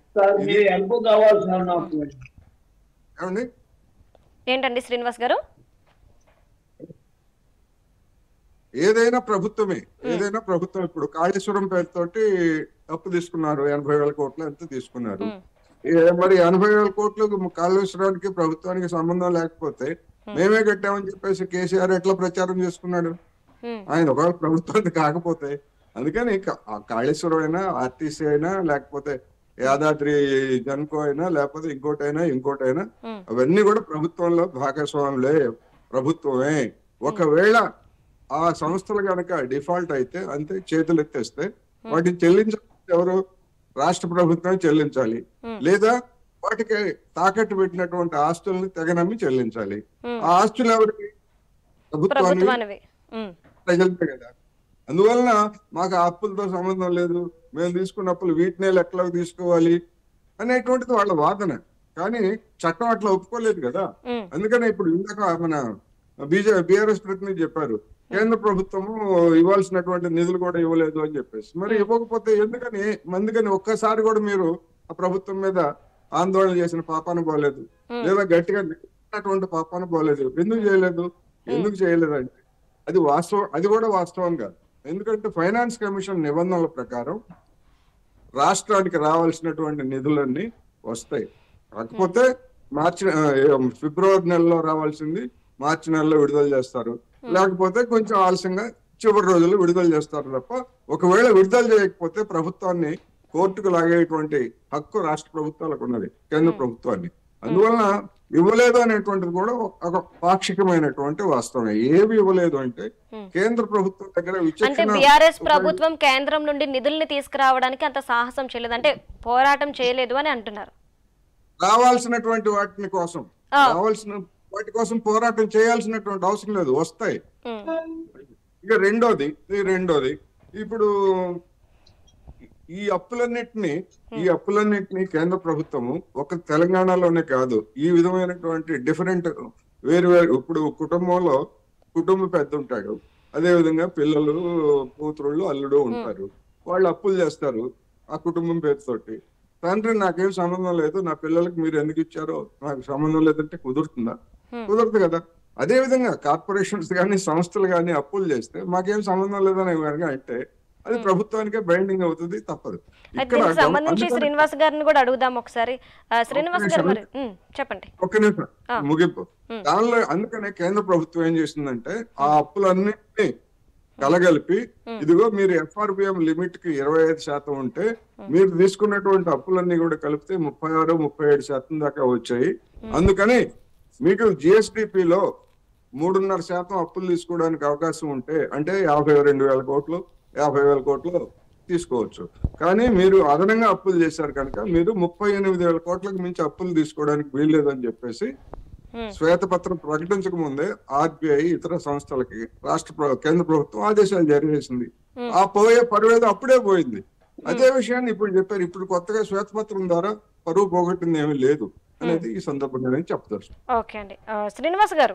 ఏమండి ఏంటండి శ్రీనివాస్ గారు? ఏదైనా ప్రభుత్వమే, ఏదైనా ప్రభుత్వం. ఇప్పుడు కాళేశ్వరం పేరుతోటి అప్పు తీసుకున్నారు, ఎనభై వేల కోట్లు ఎంత తీసుకున్నారు. మరి ఎనభై వేల కోట్లు కాళేశ్వరానికి ప్రభుత్వానికి సంబంధం లేకపోతే మేమే కట్టామని చెప్పేసి కేసీఆర్ ఎట్లా ప్రచారం చేసుకున్నాడు? ఆయన ఒకవేళ ప్రభుత్వానికి కాకపోతే. అందుకని కాళేశ్వరం అయినా, ఆర్టీసీ అయినా, లేకపోతే యాదాద్రి జన్కో అయినా, లేకపోతే ఇంకోటైనా ఇంకోటైనా అవన్నీ కూడా ప్రభుత్వంలో భాగస్వాములే, ప్రభుత్వమే. ఒకవేళ ఆ సంస్థలు కనుక డిఫాల్ట్ అయితే అంతే, చేతులు ఎత్తేస్తే వాటిని చెల్లించాలి ఎవరు? రాష్ట్ర ప్రభుత్వం చెల్లించాలి, లేదా వాటికి తాకట్టు పెట్టినటువంటి ఆస్తుల్ని తెగనమ్మి చెల్లించాలి. ఆ ఆస్తులు ఎవరికి? ప్రభుత్వానికి, ప్రజలకే కదా. అందువలన మాకు ఆ అప్పులతో సంబంధం లేదు, మేము తీసుకున్న అప్పులు వీటినే లెక్కలోకి తీసుకోవాలి అనేటువంటిది వాళ్ళ వాదన. కానీ చట్టం అట్లా ఒప్పుకోలేదు కదా. అందుకనే ఇప్పుడు ఇందాక మన బీజే బీఆర్ఎస్ ప్రతినిధి చెప్పారు, కేంద్ర ప్రభుత్వము ఇవ్వాల్సినటువంటి నిధులు కూడా ఇవ్వలేదు అని చెప్పేసి. మరి ఇవ్వకపోతే ఎందుకని అందుకని ఒక్కసారి కూడా మీరు ఆ ప్రభుత్వం మీద ఆందోళన చేసిన పాపాన పోలేదు, లేదా గట్టిగా నిలబడినటువంటి పాపాన పోలేదు. ఎందుకు చేయలేదు? ఎందుకు చేయలేదు అంటే అది వాస్తవం, అది కూడా వాస్తవం కాదు. ఎందుకంటే ఫైనాన్స్ కమిషన్ నిబంధనల ప్రకారం రాష్ట్రానికి రావాల్సినటువంటి నిధులన్నీ వస్తాయి. కాకపోతే మార్చి ఫిబ్రవరి నెలలో రావాల్సింది మార్చి నెలలో విడుదల చేస్తారు, లేకపోతే కొంచెం ఆలస్యంగా చివరి రోజుల్లో విడుదల చేస్తారు తప్ప, ఒకవేళ విడుదల చేయకపోతే ప్రభుత్వాన్ని కోర్టుకు లాగేటువంటి హక్కు రాష్ట్ర ప్రభుత్వాలకు ఉన్నది, కేంద్ర ప్రభుత్వాన్ని. అందువలన ఇవ్వలేదు అనేటువంటిది కూడా ఒక పాక్షికమైనటువంటి వాస్తవమే. ఏవి ఇవ్వలేదు అంటే కేంద్ర ప్రభుత్వం దగ్గర అంటే బీఆర్ఎస్ ప్రభుత్వం కేంద్రం నుండి నిధుల్ని తీసుకురావడానికి అంత సాహసం చేయలేదు, అంటే పోరాటం చేయలేదు అని అంటున్నారు. రావాల్సినటువంటి వాటిని కోసం రావాల్సిన వాటి కోసం పోరాటం చేయాల్సినటువంటి అవసరం లేదు, వస్తాయి. ఇక రెండోది రెండోది ఇప్పుడు ఈ అప్పులన్నిటినీ ఈ అప్పులన్నిటినీ కేంద్ర ప్రభుత్వము ఒక తెలంగాణలోనే కాదు, ఈ విధమైనటువంటి డిఫరెంట్ వేరు వేరు, ఇప్పుడు కుటుంబంలో కుటుంబ పెద్ద ఉంటాడు, అదే విధంగా పిల్లలు, కూతురుళ్ళు, అల్లుడు ఉంటారు. వాళ్ళు అప్పులు చేస్తారు ఆ కుటుంబం పేరుతోటి. తండ్రి నాకేం సంబంధం లేదు, నా పిల్లలకి మీరు ఎందుకు ఇచ్చారో నాకు సంబంధం లేదంటే కుదురుతుందా? కుదరదు కదా. అదే విధంగా కార్పొరేషన్స్ కానీ సంస్థలు కానీ అప్పులు చేస్తే మాకేం సంబంధం లేదని కనుక అంటే అది ప్రభుత్వానికే బైండింగ్ అవుతుంది, తప్పదు. సంబంధించి శ్రీనివాస్ గారిని కూడా అడుగుదాం ఒకసారి. శ్రీనివాస్ గారు మరి చెప్పండి. ఒక్క నిమిషం ముగింపు. దానిలో అందుకనే కేంద్ర ప్రభుత్వం ఏం చేసిందంటే ఆ అప్పులన్నింటినీ కలగలిపి, ఇదిగో మీరు ఎఫ్ఆర్బిఎం లిమిట్ కి ఇరవై ఐదు శాతం ఉంటే మీరు తీసుకున్నటువంటి అప్పులన్నీ కూడా కలిపితే ముప్పై ఆరు ముప్పై ఏడు శాతం దాకా వచ్చాయి. అందుకని మీకు జిఎస్డిపిలో మూడున్నర శాతం అప్పులు తీసుకోవడానికి అవకాశం ఉంటే, అంటే యాభై రెండు వేల కోట్లు యాభై వేల కోట్లు తీసుకోవచ్చు. కానీ మీరు అదనంగా అప్పులు చేశారు కనుక మీరు ముప్పై ఎనిమిది వేల కోట్లకు మించి అప్పులు తీసుకోవడానికి వీల్లేదని చెప్పేసి శ్వేతపత్రం ప్రకటించక ముందే ఆర్బీఐ ఇతర సంస్థలకి రాష్ట్ర కేంద్ర ప్రభుత్వం ఆదేశాలు జారీ చేసింది. ఆ పోయే పరువేదో అప్పుడే పోయింది. అదే విషయాన్ని ఇప్పుడు చెప్పారు. ఇప్పుడు కొత్తగా శ్వేతపత్రం ద్వారా పరువు పోగొట్టింది ఏమీ లేదు అనేది ఈ సందర్భంగా నేను చెప్తాను. ఓకే అండి. శ్రీనివాస్ గారు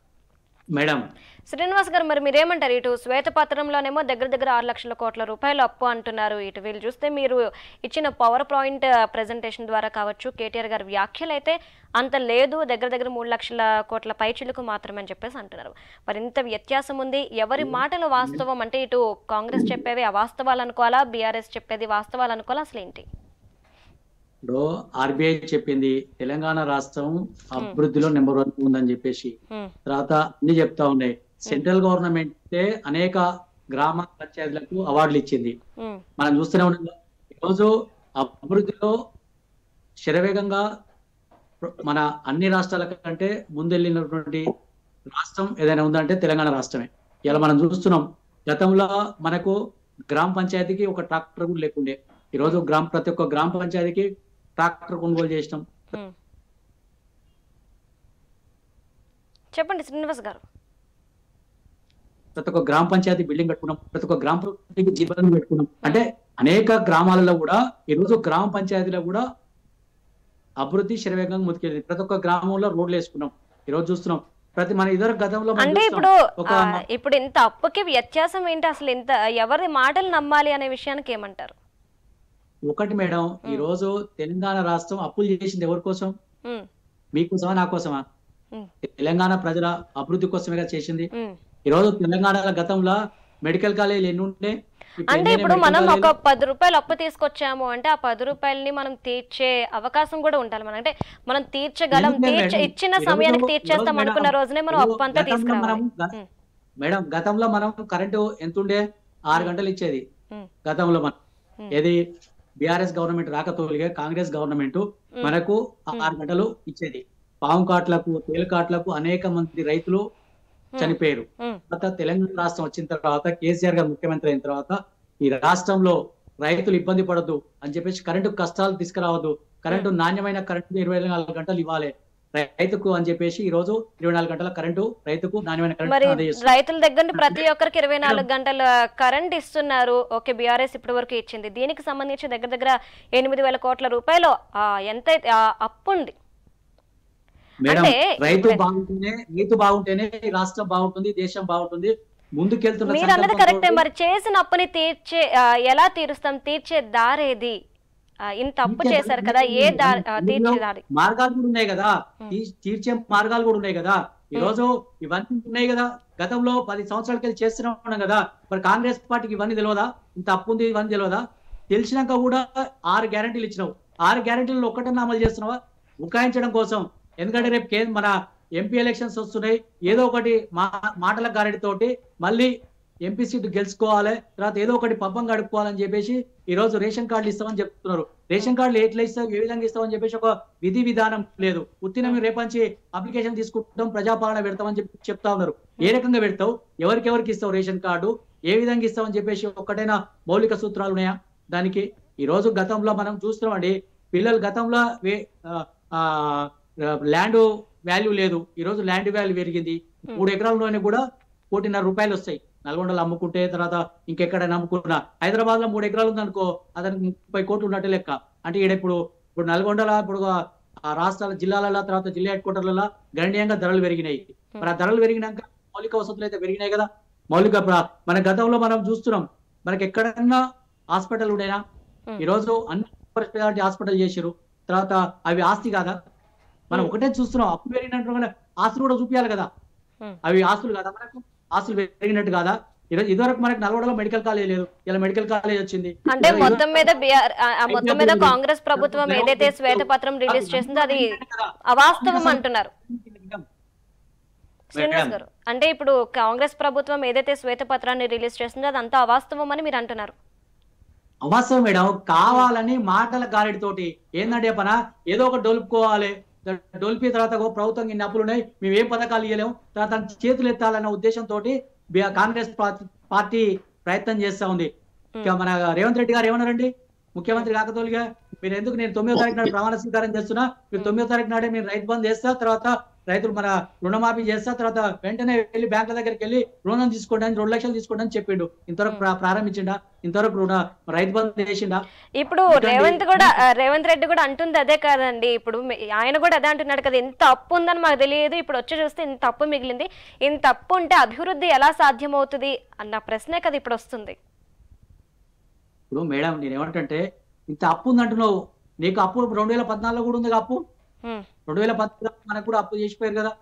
మేడం శ్రీనివాస్ గారు మరి మీరేమంటారు? ఇటు శ్వేతపత్రంలోనేమో దగ్గర దగ్గర ఆరు లక్షల కోట్ల రూపాయలు అప్పు అంటున్నారు. ఇటు వీళ్ళు చూస్తే మీరు ఇచ్చిన పవర్ పాయింట్ ప్రెజెంటేషన్ ద్వారా కావచ్చు, కేటీఆర్ గారి వ్యాఖ్యలు అయితే అంత లేదు, దగ్గర దగ్గర మూడు లక్షల కోట్ల పైచిలకు మాత్రమే అని చెప్పేసి అంటున్నారు. మరి ఇంత వ్యత్యాసం ఉంది. ఎవరి మాటలు వాస్తవం? అంటే ఇటు కాంగ్రెస్ చెప్పేవి అవాస్తవాలు అనుకోవాలా, బీఆర్ఎస్ చెప్పేది వాస్తవాలు అనుకోవాలా, అసలు ఏంటి? ఇప్పుడు ఆర్బీఐ చెప్పింది తెలంగాణ రాష్ట్రం అభివృద్ధిలో నెంబర్ వన్ ఉందని చెప్పేసి, తర్వాత అన్ని చెప్తా ఉన్నాయి. సెంట్రల్ గవర్నమెంట్ అనేక గ్రామ పంచాయతీలకు అవార్డులు ఇచ్చింది. మనం చూస్తూనే ఉన్నాం. ఈరోజు అభివృద్ధిలో శరవేగంగా మన అన్ని రాష్ట్రాల కంటే ముందెళ్ళినటువంటి రాష్ట్రం ఏదైనా ఉందంటే తెలంగాణ రాష్ట్రమే. ఇలా మనం చూస్తున్నాం. గతంలో మనకు గ్రామ పంచాయతీకి ఒక ట్రాక్టర్ కూడా లేకుండే. ఈరోజు గ్రామ ప్రతి ఒక్క గ్రామ పంచాయతీకి ట్రాక్టర్ కొనుగోలు చేసినాం. చెప్పండి శ్రీనివాస్ గారు. ప్రతి ఒక్క గ్రామ పంచాయతీ బిల్డింగ్ కట్టుకున్నాం, ప్రతి ఒక్క గ్రామ పంచాయతీకి జీవనం పెట్టుకున్నాం. అంటే అనేక గ్రామాలలో కూడా ఈరోజు గ్రామ పంచాయతీలో కూడా అభివృద్ధి శరవేగంగా ముందుకెళ్ళింది. ప్రతి ఒక్క గ్రామంలో రోడ్లు వేసుకున్నాం. ఈరోజు చూస్తున్నాం ప్రతి మన ఇద్దరు గతంలో అంటే ఇప్పుడు ఇప్పుడు ఇంత అప్పుకి వ్యత్యాసం ఏంటి అసలు? ఇంత ఎవరి మాటలు నమ్మాలి అనే విషయానికి ఏమంటారు? ఒకటి మేడం, ఈ రోజు తెలంగాణ రాష్ట్రం అప్పులు చేసింది ఎవరి కోసం? మీకోసమా నా కోసమా? తెలంగాణ ప్రజల అభివృద్ధి కోసమే చేసింది. ఈ రోజు తెలంగాణ గతంలో మెడికల్ కాలేజీలు ఎన్ని ఉంటే, అంటే ఇప్పుడు మనం ఒక పది రూపాయలు అప్పు తీసుకొచ్చాము అంటే ఆ పది రూపాయలని మనం తీర్చే అవకాశం కూడా ఉండాలి. మనం అంటే మనం తీర్చగలం, తీర్చ ఇచ్చిన సమయానికి తీర్చేస్తాం అనుకున్న రోజునే మనం అప్పు అంతా తీసుకురావాలి. మేడం గతంలో మనం కరెంటు ఎంత ఉండే? ఆరు గంటలు ఇచ్చేది గతంలో. మనం ఏది బిఆర్ఎస్ గవర్నమెంట్ రాకతోలిగా కాంగ్రెస్ గవర్నమెంట్ మనకు ఆరు గంటలు ఇచ్చేది. పాము కాట్లకు తేలు కాట్లకు అనేక మంది రైతులు చనిపోయారు. తర్వాత తెలంగాణ రాష్ట్రం వచ్చిన తర్వాత కేసీఆర్ గారు ముఖ్యమంత్రి అయిన తర్వాత ఈ రాష్ట్రంలో రైతులు ఇబ్బంది పడద్దు అని చెప్పేసి కరెంటు కష్టాలు తీసుకురావద్దు, కరెంటు నాణ్యమైన కరెంటు ఇరవై నాలుగు గంటలు ఇవ్వాలి రైతుకు అని చెప్పేసి ఈ రోజు ఇరవై నాలుగు గంటల కరెంటు రైతుకు నాణ్యమైన కరెంటు రైతుల దగ్గర ప్రతి ఒక్కరికి ఇరవై నాలుగు గంటల కరెంట్ ఇస్తున్నారు. ఓకే, బీఆర్ఎస్ ఇప్పటి వరకు ఇచ్చింది. దీనికి సంబంధించి దగ్గర దగ్గర ఎనిమిది వేల కోట్ల రూపాయలు ఎంత అప్పు ఉంది. మేడం రైతు బాగుంటేనే రైతు బాగుంటేనే రాష్ట్రం బాగుంటుంది, దేశం బాగుంటుంది, ముందుకెళ్తున్న. మీరు అన్నది కరెక్టే. మరి చేసిన అప్పుని తీర్చే ఎలా తీరుస్తాం? తీర్చే దారేది? ఇంత అప్పు చేశారు కదా, ఏ దారి తీర్చే దారి? మార్గాలు కూడా ఉన్నాయి కదా, తీర్చే మార్గాలు కూడా ఉన్నాయి కదా. ఈ రోజు ఇవన్నీ ఉన్నాయి కదా. గతంలో పది సంవత్సరాలకి వెళ్ళి చేస్తూనే ఉన్నాం కదా. మరి కాంగ్రెస్ పార్టీకి ఇవన్నీ తెలియదా? ఇంత అప్పు ఉంది ఇవన్నీ తెలియదా? తెలిసినాక కూడా ఆరు గ్యారంటీలు ఇచ్చినావు. ఆరు గ్యారంటీలు ఒక్కటన్నా అమలు చేస్తున్నావా? ఉకాయించడం కోసం. ఎందుకంటే రేపు మన ఎంపీ ఎలక్షన్స్ వస్తున్నాయి. ఏదో ఒకటి మా మాటల గారడితోటి మళ్ళీ ఎంపీ సీట్ గెలుచుకోవాలి, తర్వాత ఏదో ఒకటి పబ్బం గడుపుకోవాలని చెప్పేసి ఈ రోజు రేషన్ కార్డులు ఇస్తామని చెప్తున్నారు. రేషన్ కార్డులు ఎట్లా ఇస్తావు, ఏ విధంగా ఇస్తామని చెప్పేసి ఒక విధి విధానం లేదు. ఉత్తిన మీరు రేపంచి అప్లికేషన్ తీసుకుంటాం, ప్రజాపాలన పెడతామని చెప్పి చెప్తా ఉన్నారు. ఏ రకంగా పెడతావు, ఎవరికెవరికి ఇస్తావు రేషన్ కార్డు, ఏ విధంగా ఇస్తామని చెప్పేసి ఒక్కటైనా మౌలిక సూత్రాలు ఉన్నాయా దానికి? ఈ రోజు గతంలో మనం చూస్తున్నామండి, పిల్లలు గతంలో ల్యాండ్ వాల్యూ లేదు, ఈ రోజు ల్యాండ్ వాల్యూ పెరిగింది. మూడు ఎకరాల్లోనే కూడా కోటిన్నర రూపాయలు వస్తాయి. నల్గొండలో అమ్ముకుంటే తర్వాత ఇంకెక్కడైనా అమ్ముకున్నా, హైదరాబాద్ లో మూడు ఎకరాలు ఉందనుకో అతనికి ముప్పై కోట్లు ఉన్నట్టు లెక్క. అంటే ఈడ ఇప్పుడు ఇప్పుడు నల్గొండలో ఇప్పుడు ఆ రాష్ట్రాల జిల్లాలలో తర్వాత జిల్లా హెడ్ క్వార్టర్లలో గణనీయంగా ధరలు పెరిగినాయి. మరి ఆ ధరలు పెరిగినాక మౌలిక వసతులు అయితే పెరిగినాయి కదా. మౌలిక మన గతంలో మనం చూస్తున్నాం, మనకి ఎక్కడన్నా హాస్పిటల్ ఉండేనా? ఈ రోజు అన్ని సూపర్ స్పెషాలిటీ హాస్పిటల్ చేశారు. తర్వాత అవి ఆస్తి కాదా? మనం ఒకటే చూస్తున్నాం, అప్పు పెరిగినట్టు ఆస్తులు కూడా చూపించాలి కదా. అవి ఆస్తులు కాదా? మనకు ఆస్తులు పెరిగినట్టు కాదా? ఇదివరకు మనకు నల్గొండలో మెడికల్ కాలేజ్ లేదు, ఇలా మెడికల్ కాలేజ్ వచ్చింది. అంటే మొత్తం మీద మొత్తం మీద కాంగ్రెస్ ప్రభుత్వం ఏదైతే శ్వేతపత్రం రిలీజ్ చేసిందో అది అవాస్తవం అంటున్నారు శ్రీనివాస్ గారు. అంటే ఇప్పుడు కాంగ్రెస్ ప్రభుత్వం ఏదైతే శ్వేతపత్రాన్ని రిలీజ్ చేసిందో అదంతా అవాస్తవం అని మీరు అంటున్నారు. అవాస్తవం మేడం, కావాలని మాటల గారెడితోటి ఏందంటే పన ఏదో ఒకటి డొలుపుకోవాలి, డొలిపి తర్వాత ప్రభుత్వం ఇన్ని అప్పులు ఉన్నాయి, మేము ఏం పథకాలు ఇవ్వలేము, తర్వాత చేతులు ఎత్తాలన్న ఉద్దేశంతో కాంగ్రెస్ పార్టీ ప్రయత్నం చేస్తా ఉంది. మన రేవంత్ రెడ్డి గారు ఏమన్నారండి, ముఖ్యమంత్రి కాకతోలుగా మీరు ఎందుకు, నేను తొమ్మిదో తారీఖు నాడు ప్రమాణ స్వీకారం చేస్తున్నా, మీరు తొమ్మిదో తారీఖు నాడే మీరు రైతు బంద్ చేస్తా, తర్వాత రైతులు మన రుణమాఫీ చేస్తా, తర్వాత వెంటనే వెళ్ళి బ్యాంకుల దగ్గరికి వెళ్ళి రుణం తీసుకోండి అని రెండు లక్షలు తీసుకోండి అని చెప్పిండు. ఇంతవరకు ప్రారంభించిండా? ఇంతవరకు రుణ రైతు బంద్ చేసిండా? ఇప్పుడు రేవంత్ కూడా రేవంత్ రెడ్డి కూడా అంటుంది అదే కాదండి. ఇప్పుడు ఆయన కూడా అదే అంటున్నాడు కదా, ఇంత అప్పు ఉందని మాకు తెలియదు, ఇప్పుడు వచ్చి చూస్తే ఇంత అప్పు మిగిలింది, ఇంత అప్పు ఉంటే అభివృద్ధి ఎలా సాధ్యమవుతుంది అన్న ప్రశ్నే కదా ఇప్పుడు వస్తుంది. ఇప్పుడు మేడం నేనేమంటే, ఇంత అప్పు ఉంది అంటున్నావు, నీకు అప్పు రెండు వేల పద్నాలుగులో కూడా ఉంది అప్పు. రెండు వేల పద్నాలుగు మనకు కూడా అప్పు చేసిపోయారు కదా,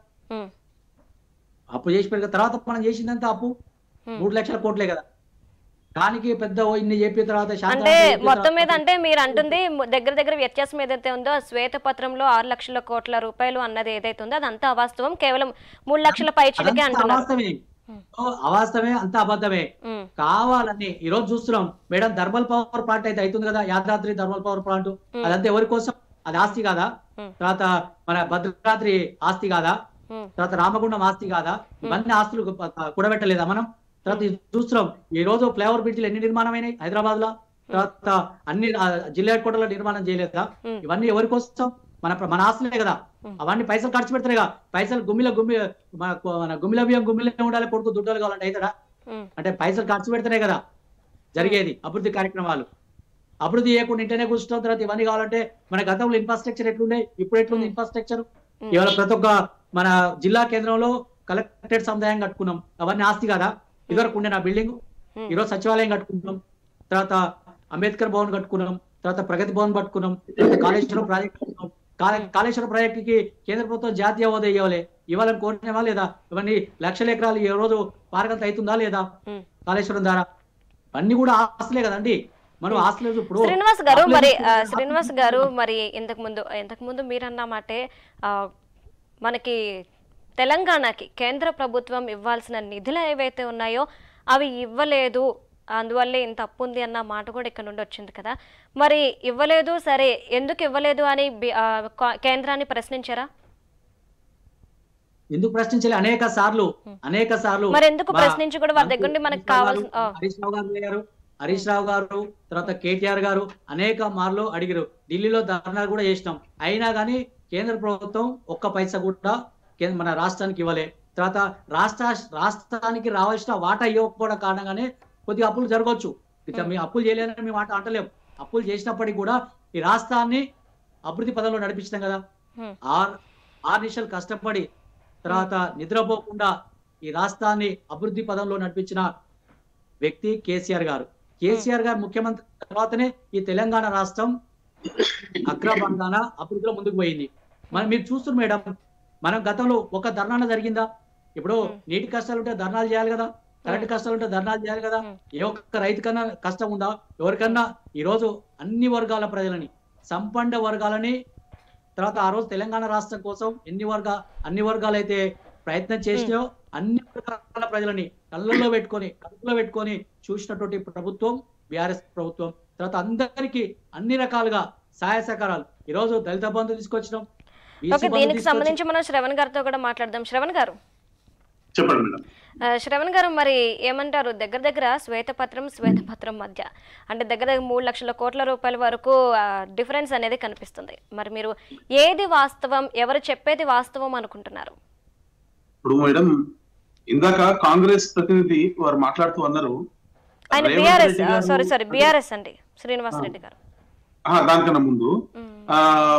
అప్పు చేసిపోయారు కదా. తర్వాత మనం చేసిందంతా అప్పు మూడు లక్షల కోట్లే కదా. దానికి పెద్ద ఇన్ని చెప్పిన తర్వాత అంటే మొత్తం మీద అంటే మీరు అంటుంది దగ్గర దగ్గర వ్యత్యాసం ఏదైతే ఉందో శ్వేతపత్రంలో ఆరు లక్షల కోట్ల రూపాయలు అన్నది ఏదైతే ఉందో అదంతా అవాస్తవం, కేవలం మూడు లక్షల పైచిలకే అంటున్నారు. అవాస్తవమే, అంత అబద్ధమే. కావాలని ఈ రోజు చూస్తున్నాం మేడం, థర్మల్ పవర్ ప్లాంట్ అయితే అవుతుంది కదా, యాదాద్రి థర్మల్ పవర్ ప్లాంట్, అదంతా ఎవరి కోసం? అది ఆస్తి కాదా? తర్వాత మన భద్రాద్రి ఆస్తి కాదా? తర్వాత రామగుండం ఆస్తి కాదా? ఇవన్నీ ఆస్తులు కూడబెట్టలేదా మనం? తర్వాత చూస్తున్నాం ఈ రోజు ఫ్లైఓవర్ బ్రిడ్జ్లు ఎన్ని నిర్మాణం అయినాయి హైదరాబాద్ లో. తర్వాత అన్ని జిల్లా హెడ్ క్వార్టర్లో నిర్మాణం చేయలేదా? ఇవన్నీ ఎవరి కోసం? మన మన ఆస్తులే కదా. అవన్నీ పైసలు ఖర్చు పెడతారుగా. పైసలు గుమ్మిలో గుమ్మి మన గుమ్మిల బియ్యం గుమ్మిలో ఉండాలి, కొడుకు దుడ్డలు కావాలంటే అవుతారా? అంటే పైసలు ఖర్చు పెడితేనే కదా జరిగేది అభివృద్ధి కార్యక్రమాలు. అభివృద్ధి చేయకుండా ఇంటనే కూర్చున్న తర్వాత ఇవన్నీ కావాలంటే మన గతంలో ఇన్ఫ్రాస్ట్రక్చర్ ఎట్లుండే, ఇప్పుడు ఎట్లుంది ఇన్ఫ్రాస్ట్రక్చర్? ఇవాళ ప్రతి ఒక్క మన జిల్లా కేంద్రంలో కలెక్టరేట్ సముదాయం కట్టుకున్నాం, అవన్నీ ఆస్తి కదా. ఇదివరకు ఉండే నా బిల్డింగ్, ఈరోజు సచివాలయం కట్టుకుంటున్నాం, తర్వాత అంబేద్కర్ భవన్ కట్టుకున్నాం, తర్వాత ప్రగతి భవన్ పట్టుకున్నాం, తర్వాత కాళేశ్వరం ప్రాజెక్ట్ కట్టుకున్నాం. కాళేశ్వరం ప్రాజెక్ట్ కి కేంద్ర ప్రభుత్వం జాతీయ హోదా ఇవ్వాలి, ఇవ్వాలని కోరినవా లేదా? ఇవన్నీ లక్షల ఎకరాలు ఈ రోజు పారగంత అవుతుందా లేదా కాళేశ్వరం ద్వారా? అన్ని కూడా ఆస్తులే కదండి. మనం ఆస్తులే. ఇప్పుడు శ్రీనివాస్ గారు మరి శ్రీనివాస్ గారు మరి ఇంతకు ముందు ఇంతకు ముందు మీరన్నమాటే మనకి తెలంగాణకి కేంద్ర ప్రభుత్వం ఇవ్వాల్సిన నిధులు ఏవైతే ఉన్నాయో అవి ఇవ్వలేదు, అందువల్లే ఇంత అప్పు ఉంది అన్న మాట కూడా ఇక్కడ నుండి వచ్చింది కదా. మరి ఇవ్వలేదు, సరే ఎందుకు ఇవ్వలేదు అని కేంద్రాన్ని ప్రశ్నించారా? ఎందుకు ప్రశ్నించాలి? అనేక సార్లు అనేక సార్లు మరి ఎందుకు ప్రశ్నించి కూడా వారి దగ్గర నుండి మనకు కావాల్సిన హరీష్ రావు గారు హరీష్ రావు గారు తర్వాత కేటీఆర్ గారు అనేక మార్లు అడిగారు. ఢిల్లీలో ధర్నా కూడా చేసినాం. అయినా కానీ కేంద్ర ప్రభుత్వం ఒక్క పైసా కూడా మన రాష్ట్రానికి ఇవ్వలే. తర్వాత రాష్ట్ర రాష్ట్రానికి రావాల్సిన వాటా ఇవ్వకపోవడం కారణంగానే కొద్దిగా అప్పులు జరగవచ్చు. మీ అప్పులు చేయలేదని మేము మాట అంటలేము. అప్పులు చేసినప్పటికీ కూడా ఈ రాష్ట్రాన్ని అభివృద్ధి పదంలో నడిపించినాం కదా. ఆర్ ఆరు నిమిషాలు కష్టపడి తర్వాత నిద్రపోకుండా ఈ రాష్ట్రాన్ని అభివృద్ధి పదంలో నడిపించిన వ్యక్తి కేసీఆర్ గారు. కేసీఆర్ గారు ముఖ్యమంత్రి తర్వాతనే ఈ తెలంగాణ రాష్ట్రం అగ్రభాగాన అభివృద్ధిలో ముందుకు పోయింది. మనం మీరు చూస్తున్నారు మేడం, మనం గతంలో ఒక ధర్నా జరిగిందా? ఇప్పుడు నీటి కష్టాలు ఉంటే ధర్నాలు చేయాలి కదా, కరెంట్ కష్టాలు ఉంటే ధర్నాలు చేయాలి కదా. ఏ ఒక్క రైతు కన్నా కష్టం ఉందా? ఎవరికన్నా? ఈ రోజు అన్ని వర్గాల ప్రజలని, సంపన్న వర్గాలని, తర్వాత ఆ రోజు తెలంగాణ రాష్ట్రం కోసం ఎన్ని వర్గా అన్ని వర్గాలైతే ప్రయత్నం చేసినాయో అన్ని వర్గాల ప్రజలని కళ్ళల్లో పెట్టుకొని కడుపులో పెట్టుకొని చూసినటువంటి ప్రభుత్వం బీఆర్ఎస్ ప్రభుత్వం. తర్వాత అందరికీ అన్ని రకాలుగా సహాయ సహకారాలు. ఈ రోజు దళిత బంధు తీసుకొచ్చినాం. దీనికి సంబంధించి మనం శ్రవణ్ గారితో కూడా మాట్లాడదాం. శ్రవణ్ గారు చెప్పండి మేడం. శ్రవణ్ గారు మరి ఏమంటారు? దగ్గర దగ్గర శ్వేతపత్రం శ్వేతపత్రం మధ్య అంటే దగ్గర దగ్గర మూడు లక్షల కోట్ల రూపాయల వరకు డిఫరెన్స్ అనేది కనిపిస్తుంది. మరి మీరు ఏది వాస్తవం, ఎవరు చెప్పేది వాస్తవం అనుకుంటున్నారు? ఇప్పుడు మేడం ఇందాక కాంగ్రెస్ ప్రతినిధి వారు మాట్లాడుతూ అన్నారు, ఆయన బీఆర్ఎస్ సారీ సారీ బీఆర్ఎస్ అండి శ్రీనివాస్ రెడ్డి గారు. దానికన్నా ముందు ఆ